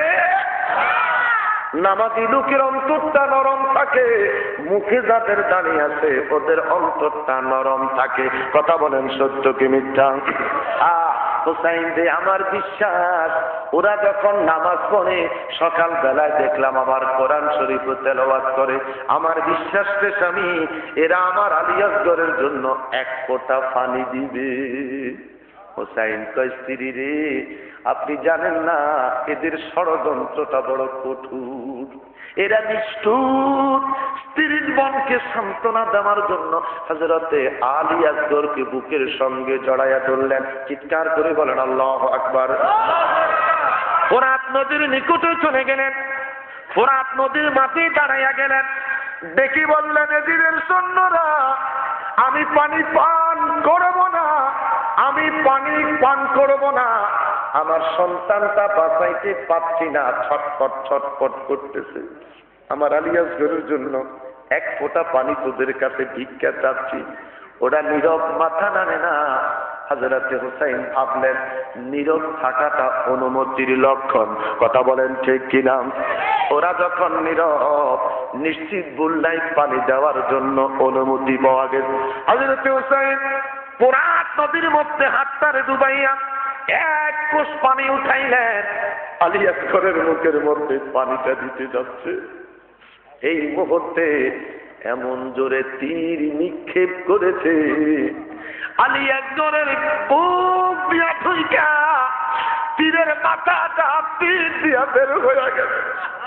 নামাজি লোকের অন্তরটা নরম থাকে, মুখে যাদের দাঁড়িয়ে আছে ওদের অন্তরটা নরম থাকে। কথা বলেন সত্য কি মিথ্যা? আহ হুসাইন দে, আমার বিশ্বাস ওরা যখন নামাজ পড়ে, সকাল বেলায় দেখলাম আবার কোরআন শরীফ তেলাওয়াত করে, আমার বিশ্বাস রে স্বামী, এরা আমার আলী আসগরের জন্য এক ফোঁটা পানি দিবে। হুসাইন কয়, স্ত্রী রে, আপনি জানেন না এদের ষড়যন্ত্রটা বড় কঠোর, এরা নিষ্ঠুর, স্ত্রীর বংশ হুসাইনকে সান্ত্বনা দেওয়ার জন্য হযরতে আলী আসগরকে বুকের সঙ্গে জড়াইয়া ধরলেন। চিৎকার করে বলেন আল্লাহু আকবার। ফোরাত নদীর নিকটে চলে গেলেন, ফোরাত নদীর মাঝে দাঁড়াইয়া গেলেন, দেখি বললেন এজিদের সৈন্যরা, আমি পানি পান করব না, আমি পানি পান করব না, আমার সন্তানটা বাঁচাইতে পারছি না, ছটফট ছটফট করতেছে, আমার আলী আসগরের জন্য এক ফোঁটা পানি তোদের কাছে ভিক্ষা চাচ্ছি। ওরা নীরব, মাথা নাড়ে না। হযরতে হুসাইন ভাবলেন নীরব থাকাটা অনুমতির লক্ষণ। কথা বলেন ঠিক কিনা? ওরা যখন নীরব, নিশ্চিত বুল্লাই পানি দেওয়ার জন্য অনুমতি পাওয়া গেছে। হযরতে হুসাইন ফোরাত নদীর মধ্যে হাতটারে ডুবাইয়া এক কোষ পানি উঠাইলেন, আলী আসগরের মুখের মধ্যে পানিটা দিতে যাচ্ছে। এই মুহূর্তে এমন জোরে তীর নিক্ষেপ করেছে, আলী আসগরের বুক দিয়া ঠুইকা তীরের মাথাটা তীর দিয়া বের হয়ে গেছে।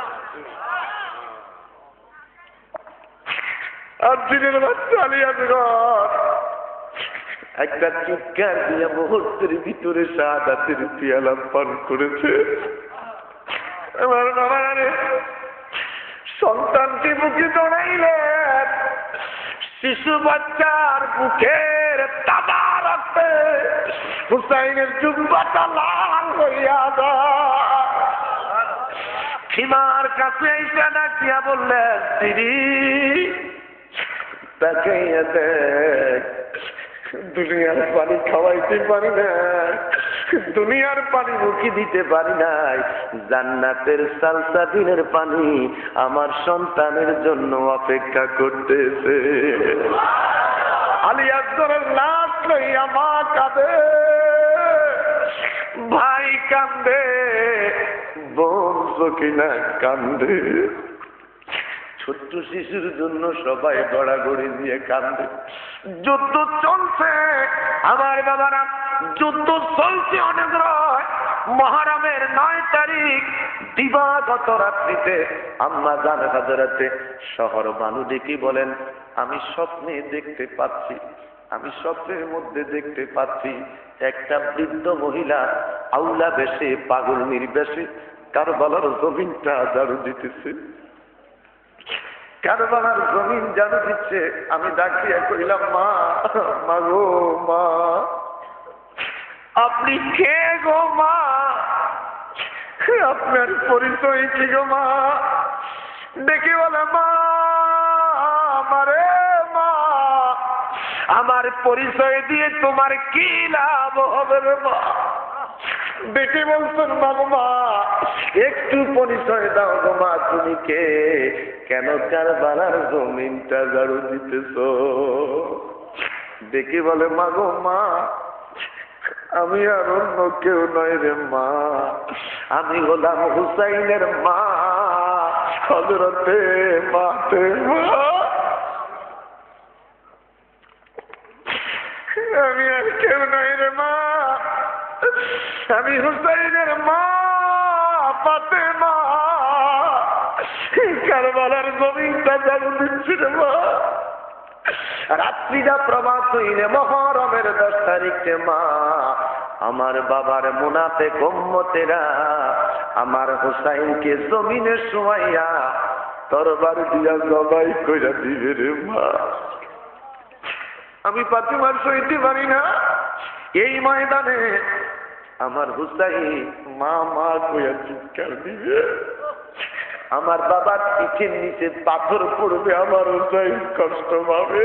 আর তীরের বাচ্চা আলী আসগর একটা চিৎকার দিয়া মুহূর্তের ভিতরে শাহাদাতের পিয়ালা পান করেছে। আমার বাবা সন্তানকে বুকে জড়াইলেন, শিশু বাচ্চার বুকের তাজা রক্তে হুসাইনের জুব্বাটা লাল হইয়া যায়। সীমার কাছে এসে ডাক দিয়া বললেন, দিদি তাকাইয়া দেখ, দুনিয়ার পানি খাওয়াইতে পারি না, দুনিয়ার পানি মুখে দিতে পারি নাই, জান্নাতের সালসাবিনের পানি আমার সন্তানের জন্য অপেক্ষা করতেছে। আলী আসগরের লাশ লইয়া মা কাঁদে, ভাই কান্দে, বোন সখিনা কান্দে, ছোট্ট শিশুর জন্য সবাই গড়াগড়ি দিয়ে কান্দে। যুদ্ধ চলছে আমার বাবারা, যুদ্ধ চলছে অনেক রাত, মহরমের নয় তারিখ দিবাগত রাত্রিতে আম্মা জান হযরতে শহর বানু ডেকে বলেন, আমি স্বপ্নে দেখতে পাচ্ছি, আমি স্বপ্নের মধ্যে দেখতে পাচ্ছি একটা বৃদ্ধ মহিলা আউলা বেশে, পাগল নির্বেশে কারবালার জমিনটা ঝাড়ু দিতেছে, কারবালার জমিন ঝাড়ু দিচ্ছে। আমি ডাকিয়া কইলাম, মা, মা গো মা, আপনি কে গো মা, আপনার পরিচয় কি গো মা? দেখি বলে, মা আমারে মা, আমার পরিচয় দিয়ে তোমার কি লাভ হবে রে মা? দেখে বলছেন, বাবু মা একটু পরিচয় দাও গো মা, তুমি কে, কেন কারবালার জমিনটা ঝাড়ু দিতেছ? দেখে বলে, মা গো মা, আমি আর অন্য কেউ নয় রে মা, আমি হলাম হুসাইনের মা, হযরতে ফাতেমা। আমি আর কেউ নয় রে মা, আমি হুসাইনের মা ফাতেমা, কারবালার জমিনটা ঝাড়ু দিচ্ছি রে মা। রাত্রিটা প্রভাত হইলে মহরমের দশ তারিখে মা, আমার বাবার মুনাফিক উম্মতেরা আমার হুসাইনকে জমিনে শুয়াইয়া তরবার দিয়া জবাই কইরা দিবে রে মা। আমি ফাতেমার সইতে পারি না, এই ময়দানে আমার হুসাইন মা মা কইয়া চিৎকার দিবে, আমার বাবার পিঠের নিচে পাথর পড়বে, আমার হুসাইন কষ্ট পাবে,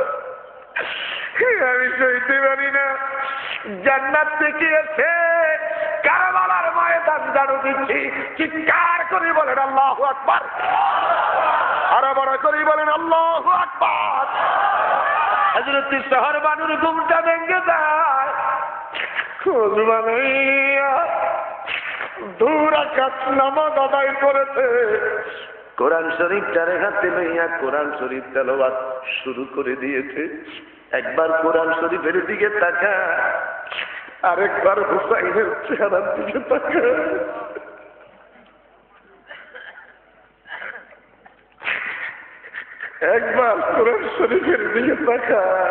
আমি সইতে পারি না। জান্নাত থেকে এসে কারবালার ময়দান ঝাড়ু দিচ্ছি, চিৎকার করে বলেন আল্লাহু আকবার, আরো বড় করে বলেন আল্লাহু আকবার। হযরত শহর বানুর ঘুমটা ভেঙে যায়, দূর আকাশ নামাজ আদায় করেছে, কোরআন শরীফটারে হাতে লইয়া কোরআন শরীফ তেলাওয়াত শুরু করে দিয়েছে। একবার কোরআন শরীফের দিকে তাকা, আরেকবার হুসাইনের চেহারার দিকে তাকা। একবার কোরআন শরীফের দিকে তাকায়,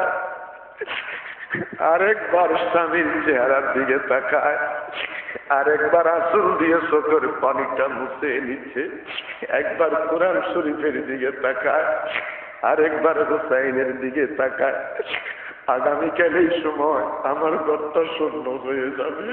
আরেকবার স্বামীর চেহারার দিকে তাকায়, আরেকবার আসল দিয়ে চোখের পানিটা মুছে নিচ্ছে, একবার কোরআন শরীফের দিকে তাকায়, আরেকবার হুসাইনের দিকে তাকায়। আগামীকাল এই সময় আমার ঘরটা শূন্য হয়ে যাবে,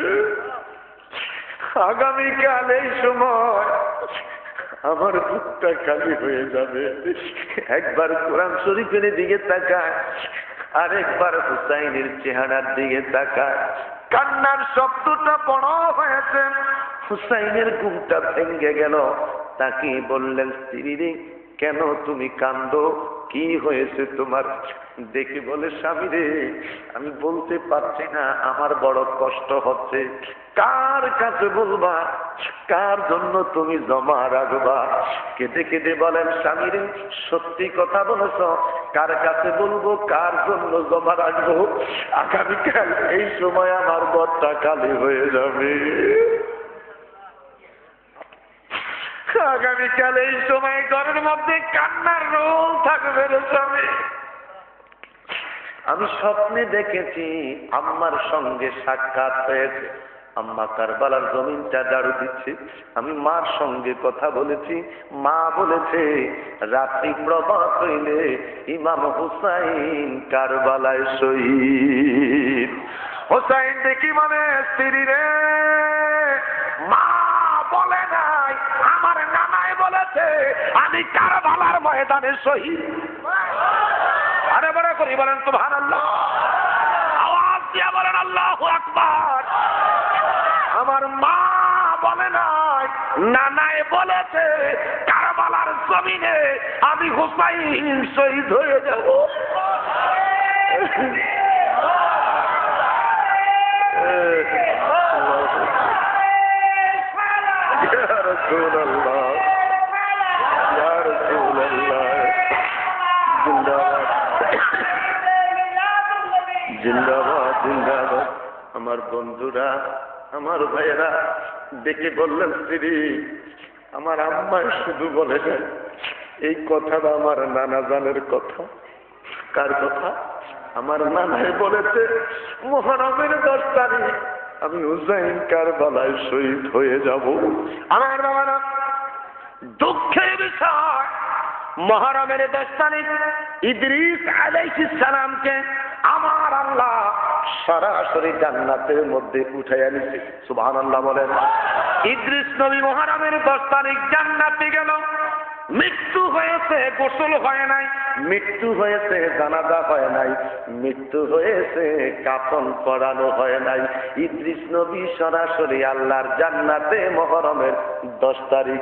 আগামীকাল এই সময় আমার বুকটা খালি হয়ে যাবে। একবার কোরআন শরীফের দিকে তাকায়, আরেকবার হুসাইনের চেহারার দিকে তাকায়। কান্নার শব্দটা বড় হয়েছে, হুসাইনের ঘুমটা ভেঙে গেল। তাকে বললেন, স্ত্রী রে, কেন তুমি কান্দো? কি হয়েছে তোমার? দেখে বলে, স্বামী রে, আমি বলতে পারছি না, আমার বড় কষ্ট হচ্ছে। কার কাছে বলবা? কার জন্য তুমি জমা রাখবা? কেঁদে কেঁদে বলেন, স্বামী রে, সত্যি কথা বলেছ, কার কাছে বলবো, কার জন্য জমা রাখবো? আগামীকাল এই সময় আমার ঘরটা খালি হয়ে যাবে, আগামীকাল এই সময় ঘরের মধ্যে কান্নার রোল থাকবে রে স্বামী। আমি স্বপ্নে দেখেছি আম্মার সঙ্গে সাক্ষাৎ হয়েছে, আম্মা কারবালার জমিনটা ঝাড়ু দিচ্ছে, আমি মার সঙ্গে কথা বলেছি, মা বলেছে রাত্রি প্রভাত হইলে ইমাম হুসাইন কারবালায় শহীদ। হুসাইন দেখি মানে স্ত্রী রে, মা বলে নাই, আমার নানাই বলেছে আমি কারবালার ময়দানে শহীদ। আরে বড় করি বলেন সুবহানাল্লাহ, আওয়াজ দিয়ে বলেন আল্লাহু আকবার। আমার মা বলে নাই, নানাই বলেছে কারবালার জমিনে আমি হুসাইন শহীদ হয়ে যাব। ইয়া রাসূলুল্লাহ, ইয়া রাসূলুল্লাহ, জিন্দাবাদ জিন্দাবাদ জিন্দাবাদ। আমার বন্ধুরা, আমার ভাইয়েরা দেখে বললেন, স্ত্রী, আমার আম্মা শুধু বলে যায় এই কথাটা আমার নানা জানের কথা। কার কথা? আমার নানাই বলেছে মুহররমের দশ তারিখ আমি হুসাইন কারবালায় শহীদ হয়ে যাব। আমার বাবারা, দুঃখের বিষয়, মুহররমের দশ তারিখ ইদ্রিস আলাইহিস সালামকে আমার আল্লাহ সরাসরি জান্নাতের মধ্যে উঠাইয়া নিছে। সুবহানাল্লাহ বলেন। ইদ্রিস নবী মুহররমের দশ তারিখ জান্নাতে গেল। মৃত্যু হয়েছে, গোসল হয় নাই, মৃত্যু হয়েছে, জানাজা হয় নাই, মৃত্যু হয়েছে, কাফন পরানো হয় নাই। ইদ্রিস নবী সরাসরি আল্লাহর জান্নাতে মুহররমের দশ তারিখ।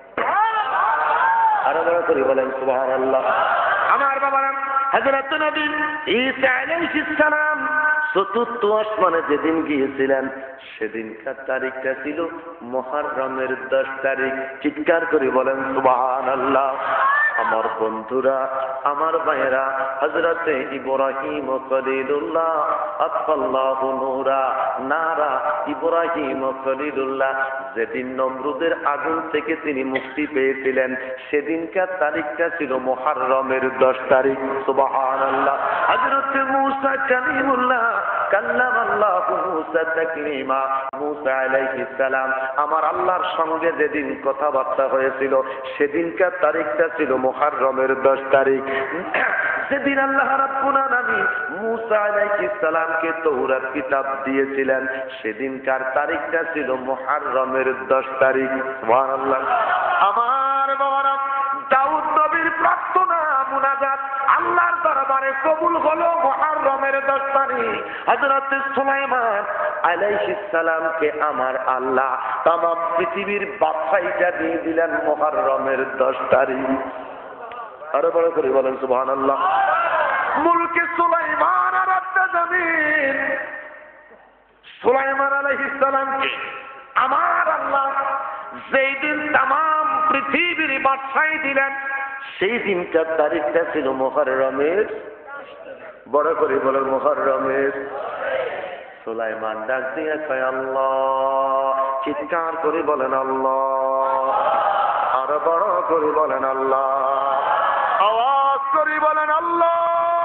আরো বড় করে বলেন সুবহানাল্লাহ। আমার বাবারা, হযরত নবী ঈসা আলাইহিস সালাম চতুর্থ আসমানে যেদিন গিয়েছিলেন সেদিনকার তারিখটা ছিল মুহররমের দশ তারিখ। চিৎকার করে বলেন সুবহানাল্লাহ। আমার বন্ধুরা, আমার ভাইয়েরা, হযরতে ইব্রাহিম খলিলুল্লাহ আতাল্লাহু নূরা নারা ইব্রাহিম খলিলুল্লাহ যেদিন নমরুদের আগুন থেকে তিনি মুক্তি পেয়েছিলেন সেদিনকার তারিখটা ছিল মুহররমের দশ তারিখ। সুবহানাল্লাহ। হযরতে মূসা কালিমুল্লাহ কাল্লামাল্লাহু মূসা তাকলিমা, মূসা আলাইহিস সালাম আমার আল্লাহর সঙ্গে যেদিন কথাবার্তা হয়েছিল সেদিনকার তারিখটা ছিল মুহররমের দশ তারিখ। যেদিন আল্লাহ রাব্বুল আলামিন মূসা আলাইহিস সালামকে তাওরাত কিতাব দিয়েছিলেন সেদিনকার তারিখটা ছিল মুহররমের দশ তারিখ। সুবহানাল্লাহ। আমার বাবারা, দাউদ নবীর প্রার্থনা মুনাজাত আল্লাহর দরবারে কবুল হলো মুহররমের দশ তারিখ। হযরত সুলাইমান আলাইহিস সালামকে আমার আল্লাহ तमाम পৃথিবীর বাদশাহীটা দিয়ে দিলেন মুহররমের দশ তারিখ। আরো বড় করে বলেন সুবহানাল্লাহ। মুলকে সুলাইমান আর জমিন সুলাইমান আলাইহিস সালামকে আমার আল্লাহ যেই দিন तमाम পৃথিবীর বাদশাহী দিলেন সেই দিনটার তারিখটা ছিল মুহররমের, বড় করে বলেন মুহররমের। সুলাইমান ডাক দিয়ে কয় আল্লাহ, চিৎকার করে বলেন আল্লাহ, আরো বড় করে বলেন আল্লাহ, আওয়াজ করি বলেন আল্লাহ,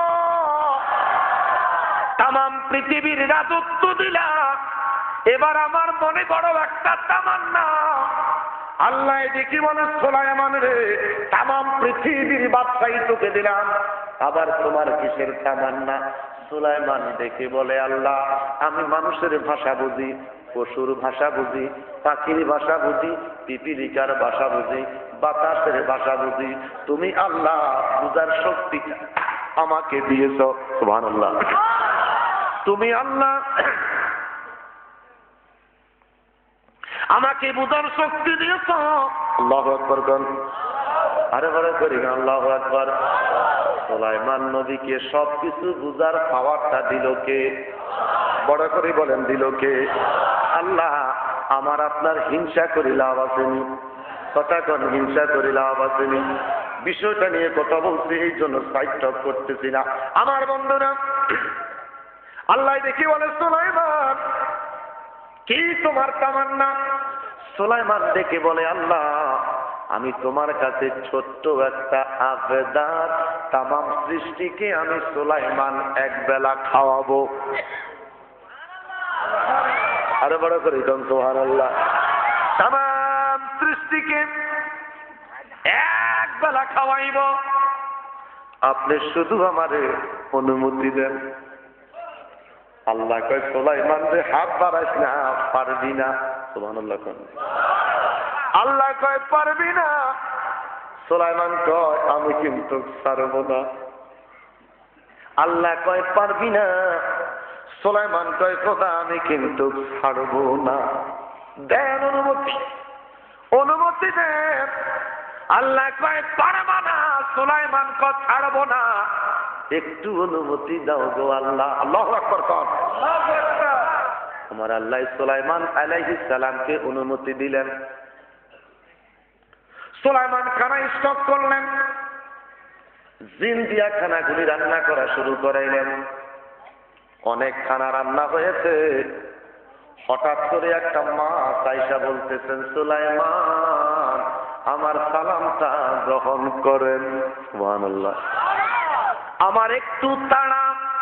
তামাম পৃথিবীর রাজত্ব দিলা, এবার আমার মনে বড় একটা তামান্না, আল্লাহ দেখি বলে সুলাইমান রে, তামাম পৃথিবীর বাদশাহী তোকে দিলাম, আবার তোমার কিসের তামান্না? সুলাইমান দেখে বলে আল্লাহ, আমি মানুষের ভাষা বুঝি, পশুর ভাষা বুঝি, পাখির ভাষা বুঝি, পিপিলিকার ভাষা বুঝি, বাতাসের ভাষা বুঝি, তুমি আল্লাহ বুঝার শক্তি আমাকে দিয়েছ। সুবহানাল্লাহ। তুমি আল্লাহ আমাকে বুঝার শক্তি দিয়েছ। আল্লাহু আকবার কোন, আরে বড় করি আল্লাহু আকবার। সুলাইমান নবীকে সবকিছু বুঝার পাওয়ারটা দিল কে? বড় করে বলেন দিল কে? আল্লাহ। আমার আপনার হিংসা করি লাভ আসেনি, কথা কোন হিংসা করি লাভ আসেনি। বিষয়টা নিয়ে কথা বলছি, এই জন্য সাইড টক করতেছি না। আমার বন্ধুরা, আল্লাহ দেখি বলে সুলাইমান কি তোমার তামান্না? সুলাইমান দেখে বলে আল্লাহ, আমি তোমার কাছে ছোট্ট একটা আবেদন, তামাম সৃষ্টিকে আমি সুলাইমান এক বেলা খাওয়াবো। আরে বড় করে কন সুবহানাল্লাহ। তামাম সৃষ্টিকে এক বেলা খাওয়াইব, আপনি শুধু আমারে অনুমতি দেন। আল্লাহ কয় সুলাইমান রে হাত বাড়াইস না, পারবি না। সুবহানাল্লাহ কোন। আল্লাহ কয় পারবি না। সুলাইমান কয় আমি কিন্তু ছাড়ব না। আল্লাহ কয় পারবি না। সুলাইমান কয় খোদা আমি কিন্তু ছাড়ব না। দেন অনুমতি, অনুমতি দেন। আল্লাহ কয় পারবা না। সুলাইমান কয় ছাড়ব না, একটু অনুমতি দাও গো আল্লাহ। আল্লাহু আকবার কর। আল্লাহু আকবার। আমার আল্লাহ সুলাইমান আলাইহিস সালামকে অনুমতি দিলেন। সুলাইমান খানা স্টক করলেন, জিন দিয়া খানাগুলি রান্না করা শুরু করাইলেন। অনেক খানা রান্না হয়েছে, হঠাৎ করে একটা মাছ আইসা বলতেছেন সুলাইমান আমার সালামটা গ্রহণ করেন। সুবহানাল্লাহ। আমার একটু তাড়া,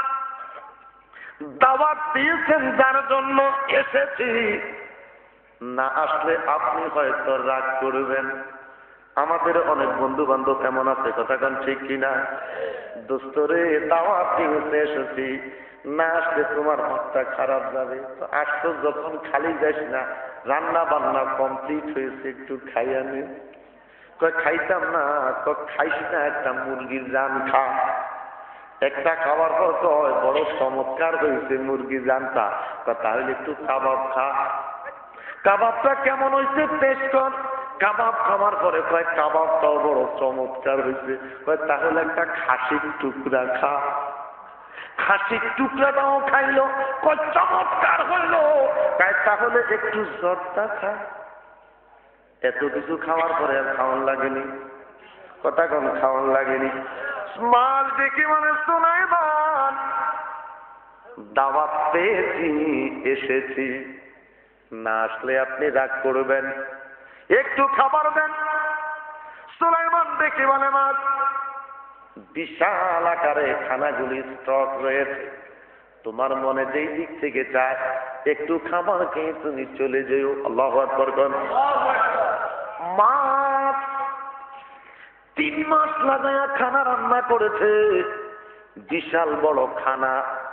দাওয়াত দিয়েছেন যার জন্য এসেছি, না আসলে আপনি হয়তো রাগ করবেন। আমাদের অনেক বন্ধু বান্ধব এমন আছে, কথা কান ঠিক কিনা? দোস্তরে দাওয়াত দিয়েছে এসেছি, না আসলে তোমার হাতটা খারাপ যাবে। তো আসতো যখন খালি যাস না, রান্না বান্না কমপ্লিট হয়েছে, একটু খাইয়া নে। কয় খাইতাম না। কয় খাইস না, একটা মুরগির জান খা। একটা খাবার পর কয় বড় চমৎকার হয়েছে মুরগি জানটা, তাহলে একটু কাবাব খা। কাবাবটা কেমন হয়েছে টেস্ট কর। কাবাব খাওয়ার পরে কয় কাবাবটাও বড় চমৎকার হয়েছে, কয় তাহলে একটা খাসির টুকরা খা। খাসির টুকরাটাও খাইলো, কয় চমৎকার হইলো, কয় তাহলে একটু জর্দা খা। এত কিছু খাওয়ার পরে আর খাওয়ান লাগেনি, কথা কম খাওয়ান লাগেনি। মাল দেখে মানে সুলাইমান দাওয়াত পেয়েছি এসেছি, না আসলে আপনি রাগ করবেন, একটু খাবার দেন। সুলাইমান দেখে বলে মাছ বিশাল আকারে খানাগুলি স্টক রয়েছে, তোমার মনে যেই দিক থেকে চায় একটু খাবার খেয়ে তুমি চলে যেও। আল্লাহু আকবার। মাছ তিন মাস লাগায়া খানা রান্না করেছে, বিশাল বড় খানা।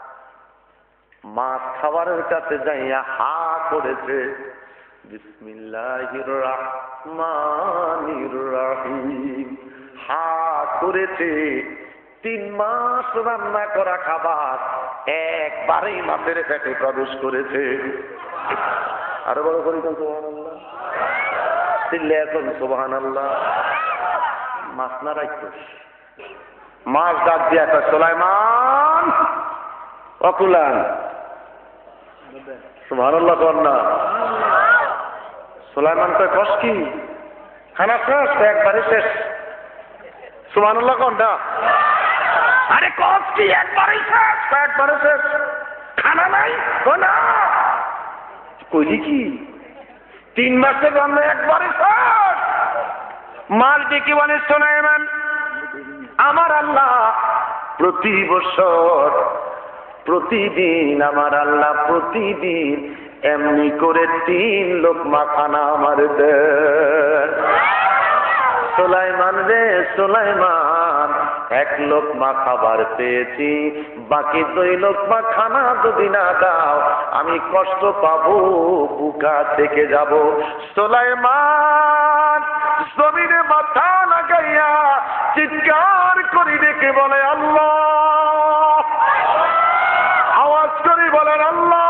মাছ খাবারের কাছে যাইয়া হা করেছে, বিসমিল্লাহির রাহমানির রহিম, হা করেছে। তিন মাস রান্না করা খাবার একবারেই মাছের পেটে প্রবেশ করেছে। আরো বড় করি তো সুবহানাল্লাহ, চিল্লে এখন সুবহানাল্লাহ। মাছ না রাখতো, মাছ ডাক দিয়া কয় সুলাইমান অকুলান। সুবহানাল্লাহ কর না। সুলাইমান কয় কস কি খানা শেষ? একবারে শেষ। সুবহানাল্লাহ কর না। আরে কস কি একবারে শেষ? একবারে শেষ, খানা নাই না। কইলি কি তিন মাসের রান্না একবারে শেষ? মাল ডেকে বলে সুলাইমান আমার আল্লাহ প্রতি বছর প্রতিদিন আমার আল্লাহ প্রতিদিন এমনি করে তিন লোকমা খানা আমার দেন। সুলাইমান রে সুলাইমান, এক লোকমা খাবার পেয়েছি, বাকি দুই লোকমা খানা যদি না দাও আমি কষ্ট পাবো, বুকা থেকে যাব। সুলাইমান জমিনে মাথা লাগাইয়া চিৎকার করে ডেকে বলে আল্লাহ, আওয়াজ করে বলেন আল্লাহ।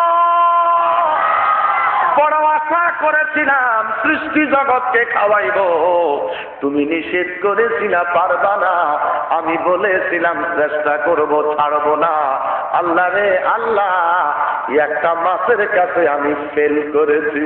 বড় আশা করেছিলাম সৃষ্টি জগৎকে খাওয়াইব, তুমি নিষেধ করেছিলা পারবা না, আমি বলেছিলাম চেষ্টা করব ছাড়ব না। আল্লাহ রে আল্লাহ, একটা মাছের কাছে আমি ফেল করেছি।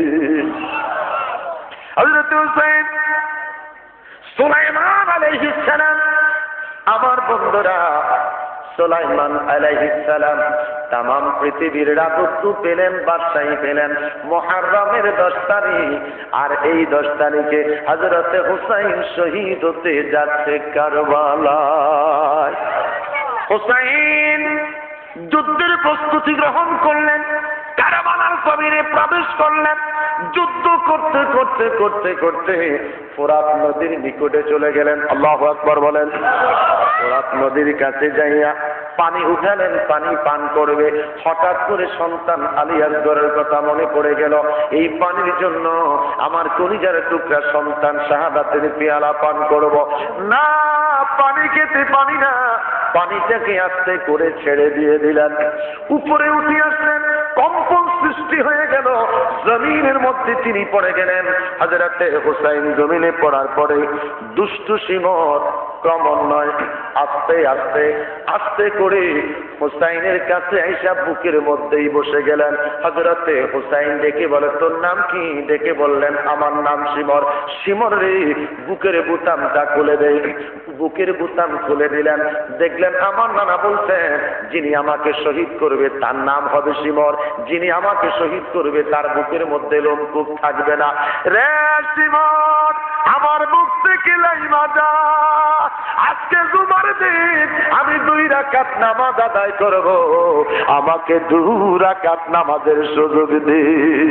হযরত হুসাইন সুলাইমান আলাইহিস সালাম, আমার বন্ধুরা সুলাইমান আলাইহিস সালাম তামাম পৃথিবীর রাজত্ব পেলেন, বাদশাহী পেলেন মুহররমের দশ তারিখ। আর এই দশ তারিখে হযরতে হুসাইন শহীদ হতে যাচ্ছে কারবালায়। হুসাইন যুদ্ধের প্রস্তুতি গ্রহণ করলেন, কারবালার জমিনে প্রবেশ করলেন। যুদ্ধ করতে করতে করতে করতে ফোরাত নদীর নিকটে চলে গেলেন। আল্লাহু আকবার বলেন। ফোরাত নদীর কাছে যাইয়া পানি উঠালেন, পানি পান করবে। হঠাৎ করে সন্তান আলী আসগরের কথা মনে পড়ে গেল। এই পানির জন্য আমার কলিজার টুকরা সন্তান শাহাদাতের পেয়ালা পান করব না, পানি খেতে পানি না, পানিটাকে আস্তে করে ছেড়ে দিয়ে দিলেন। উপরে উঠে আসলেন, কম্পন সৃষ্টি হয়ে গেল, জমিনের মধ্যে তিনি পড়ে গেলেন। হযরতে হুসাইন জমিনে পড়ার পরে দুষ্টু শিমর ক্রমান্বয়ে আস্তে আস্তে আস্তে করে হুসাইনের কাছে আইসা বুকের মধ্যেই বসে গেলেন। হযরতে হুসাইন ডেকে বলে তোর নাম কি? ডেকে বললেন আমার নাম শিমর। শিমর রে, বুকের বুতামটা খুলে দেয়। বুকের বুতাম খুলে দিলেন, দেখলেন আমার নানা বলছেন যিনি আমাকে শহীদ করবে তার নাম হবে শিমর, যিনি আমাকে শহীদ করবে তার বুকের মধ্যে লোমকূপ থাকবে না। রে শিমর, আমার বুক থেকে লাইমা যা, আজকে জুমার দিন আমি দুই রাকাত নামাজ আদায় করব, আমাকে দুই রাকাত নামাজের সুযোগ দে।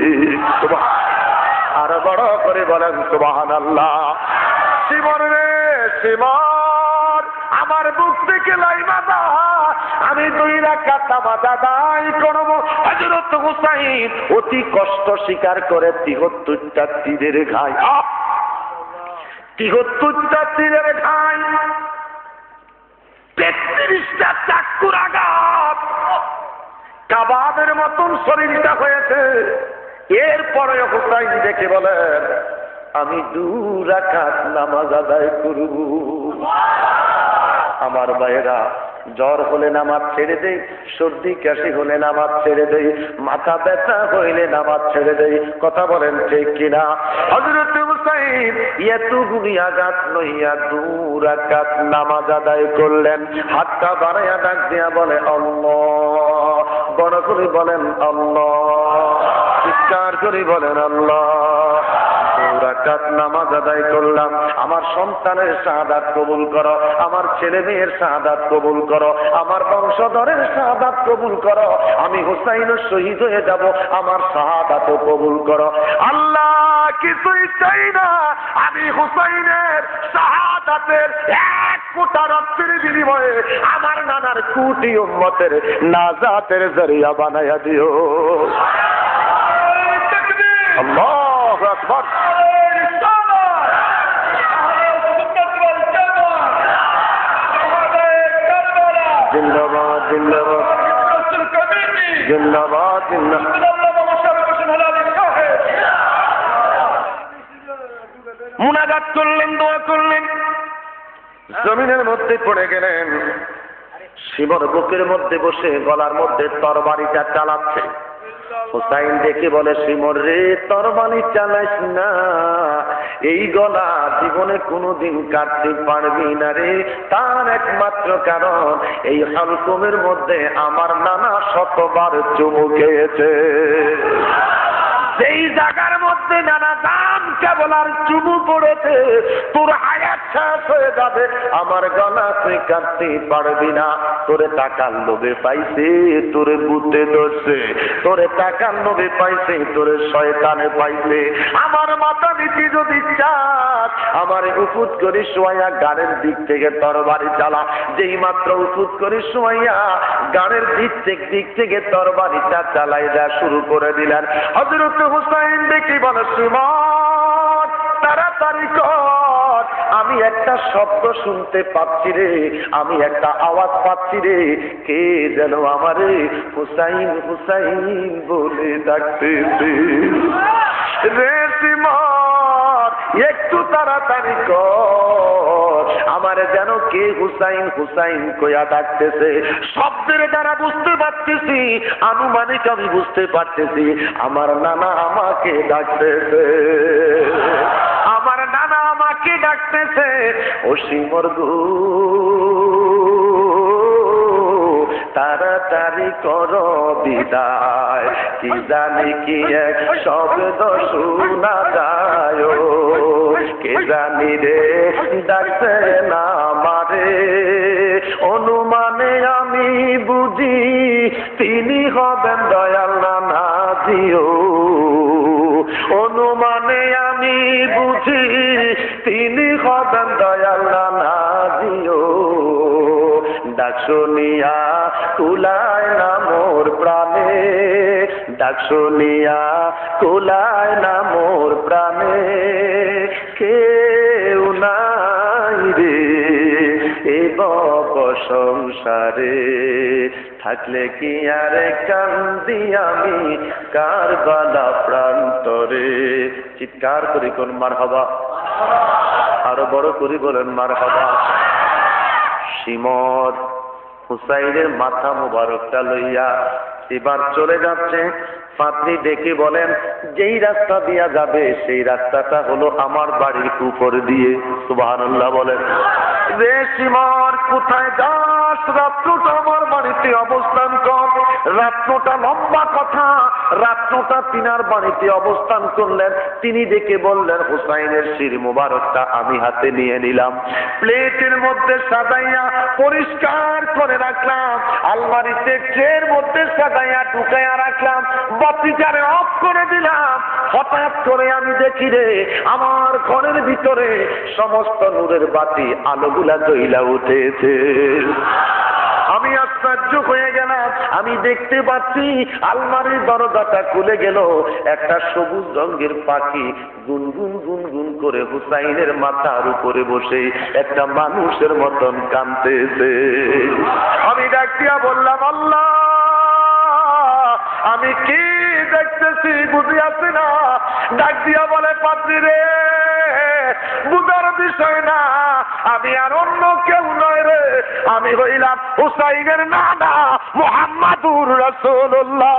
আর বড় করে বলেন সুবহানাল্লাহ। শিমর রে শিমর, আমার বুক থেকে লাইমা যা, আমি দুই রাকাত নামাজ আদায় করব। হযরত হুসাইন অতি কষ্ট স্বীকার করে তিহত্তরটা তীরের ঘাই, তিহত্তরটা তীরের ঘাই, তেত্রিশটা চাকুর আঘাত, কাবাবের মতন শরীরটা হয়েছে। এরপরে হুসাইন দেখে বলেন আমি দুই রাকাত নামাজ আদায় করব। আমার ভাইয়েরা, জ্বর হলে নামাজ ছেড়ে দেই, সর্দি কাশি হলে নামাজ ছেড়ে দেই, মাথা ব্যথা হইলে নামাজ ছেড়ে দেই, কথা বলেন ঠিক কিনা? হযরত হুসাইন এতগুলি আঘাত লইয়া দুই রাকাত নামাজ আদায় করলেন। হাতটা বাড়াইয়া ডাক দিয়া বলে আল্লাহ, বড় করে বলেন আল্লাহ, চিৎকার করে বলেন আল্লাহ। রাকাত নামাজ আদায় করলাম, আমার সন্তানের শাহাদাত কবুল করো, আমার ছেলে মেয়ের শাহাদাত কবুল করো, আমার বংশধরের শাহাদাত কবুল করো, আমি হুসাইনের শহীদ হয়ে যাব, আমার শাহাদাত কবুল করো। আল্লাহ কিছুই চাই না, আমি হুসাইনের শাহাদাতের এক ফোঁটা রক্তের বিনিময়ে আমার নানার কোটি উম্মতের নাজাতের জরিয়া বানায়া দিও। আল্লাহু আকবার। জিন্দাবাদ জিন্দাবাদ জিন্দাবাদ মুনাজাত করলেন, দোয়া করলেন, জমিনের মধ্যে পড়ে গেলেন। শিমর বুকের মধ্যে বসে গলার মধ্যে তরবারিটা চালাচ্ছে। হুসাইন দেখে বলে শিমর রে, তরবারি চালাইস না, এই গলা জীবনে কোনোদিন কাটতে পারবি না রে। তার একমাত্র কারণ এই হালকুমের মধ্যে আমার নানা শতবার চুমু খেয়েছে। যেই জায়গার মধ্যে নানা দাম কেবল আর চুমু পড়েছে, তোর হায়াত শেষ হয়ে যাবে, আমার গলা তুই কাটতে পারবি না। তোরে টাকার লোভে পাইছে, তোরে বুঝতে ধরছে, তোরে টাকার লোভে পাইছে, তোরে শয়তানে পাইছে। আমার মাথা নীতি যদি চাস, আমার উপুত করি শোয়া গানের দিক থেকে তরবারি চালা। যেই মাত্র উপুত করি শোয়া গানের দিক থেকে দিক থেকে তরবারিটা চালাই দেওয়া শুরু করে দিলেন। হযরত হুসাইন দেখি বলে, সুমন তাড়াতাড়ি কর, আমি একটা শব্দ শুনতে পাচ্ছি রে, আমি একটা আওয়াজ পাচ্ছি রে, কে যেন আমারে হুসাইন হুসাইন বলে ডাকতেছে রে। সিমন একটু তাড়াতাড়ি কর, আমারে যেন কে হুসাইন হুসাইন কইয়া ডাকতেছে। শব্দের দ্বারা বুঝতে পারতেছি, আনুমানিক আমি বুঝতে পারতেছি আমার নানা আমাকে ডাকতেছে, আমার নানা আমাকে ডাকতেছে। ও সিমর গো তাড়াতাড়ি কর বিদায়, কি জানি কি এক শব্দ শোনা যায়, কে জানি রে ডাকছে না আমারে। অনুমানে আমি বুঝি তিনি হবেন দয়াল নানা দিও, অনুমানে আমি বুঝি তিনি হবেন দয়াল নানা দিও। ডাক শুনিয়া কুলায় না মোর প্রাণে, ডাক শুনিয়া কুলায় না মোর প্রাণে, কেউ নাই রে এ বব সংসারে, থাকলে কি আর কান্দি আমি কারবালা প্রান্তরে। চিৎকার করি কোন মারহাবা, আরো বড় করি বলেন মারহাবা। সিমর হুসাইনের মাথা মুবারকটা লইয়া এবার চলে যাচ্ছে। পাত্রী ডেকে বলেন, যেই রাস্তা দিয়া যাবে সেই রাস্তাটা হলো আমার বাড়ির উপর দিয়ে। সুবহানাল্লাহ বলেন। রে সিমর কোথায় যাস? রাত্রটা আমার বাড়িতে অবস্থান কর। রাত্রটা লম্বা কথা, রাত্রটা তিনার বাড়িতে অবস্থান করলেন। তিনি ডেকে বললেন, হুসাইনের শির মুবারকটা আমি হাতে নিয়ে নিলাম, প্লেটের মধ্যে সাজাইয়া পরিষ্কার করে রাখলাম, আলমারিতে ট্রের মধ্যে সাজাইয়া ঢুকাইয়া রাখলাম, বাতিটারে অফ করে দিলাম। হঠাৎ করে আমি দেখি রে আমার ঘরের ভিতরে সমস্ত নূরের বাতি আলোগুলা জ্বলা উঠেছে। আমি আশ্চর্য হয়ে গেলাম, আমি দেখতে পাচ্ছি আলমারির দরজাটা খুলে গেল, একটা সবুজ রঙের পাখি গুনগুন গুনগুন করে হুসাইনের মাথার উপরে বসে একটা মানুষের মতন কাঁদতেছে। আমি ডাক দিয়া বললাম, আল্লাহ আমি কি দেখতেছি বুঝিয়াছি না। ডাক দিয়া বলে, পাত্রী রে বুঝার বিষয় না, আমি আর অন্য কেউ নয় রে, আমি হইলাম হুসাইনের নানা মুহাম্মাদুর রাসূলুল্লাহ।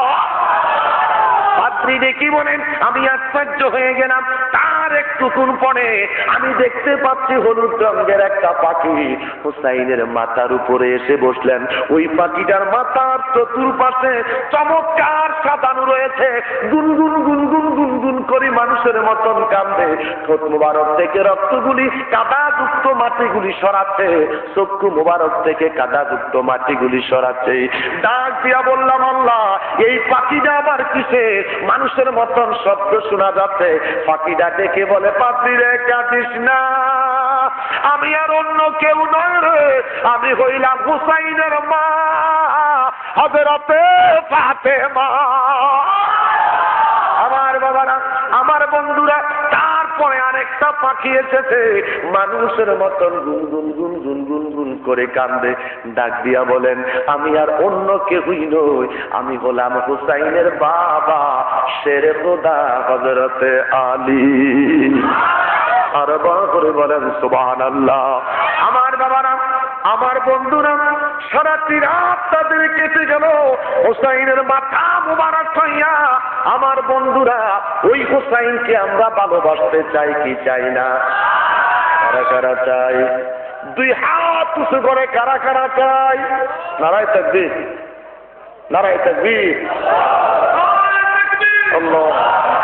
পাত্রী দেখি বলেন, আমি আশ্চর্য হয়ে গেলাম। তার একটুকুন পরে আমি দেখতে পাচ্ছি হলুদ রঙের একটা পাখি হুসাইনের মাথার উপরে এসে বসলেন। ওই পাখিটার মাথার চতুর্পাশে চমৎকার সাজানো রয়েছে, গুনগুন গুনগুন গুনগুন করে মানুষের মতন কান্দে। ঠোঁট মুবারক থেকে রক্তগুলি কাদাযুক্ত মাটিগুলি সরাচ্ছে, চক্ষু মুবারক থেকে কাদাযুক্ত মাটিগুলি সরাচ্ছে। ডাক দিয়া বললাম, আল্লাহ এই পাখিটা আবার কিসে মানুষের মতন শব্দ শোনা যাচ্ছে। পাখিটা ডেকে বলে, পাত্রী রে কাঁদিস না, আমি আর অন্য কেউ নয় রে, আমি হইলাম হুসাইনের মা হযরতে ফাতেমা। আমার বাবারা, আমার বন্ধুরা, তারপরে আরেকটা পাখি এসেছে মানুষের মতন গুনগুন গুনগুন গুনগুন করে কান্দে। ডাক দিয়া বলেন, আমি আর অন্য কেউই নই, আমি হলাম হুসাইনের বাবা শেরে খোদা হযরতে আলী। আর বড় করে বলেন সুবহানাল্লাহ। আমার বাবারা, আমার বন্ধুরা, সারাটি রাত তাদের কেটে গেল হুসাইনের মাথা মুবারক হইয়া। আমার বন্ধুরা, ওই হুসাইনকে আমরা ভালোবাসতে চাই কি চাই না? কারা কারা চাই? দুই হাত উঁচু করে কারা কারা চাই? নারায়ে তাকবীর, নারায়ে তাকবীর, আল্লাহ।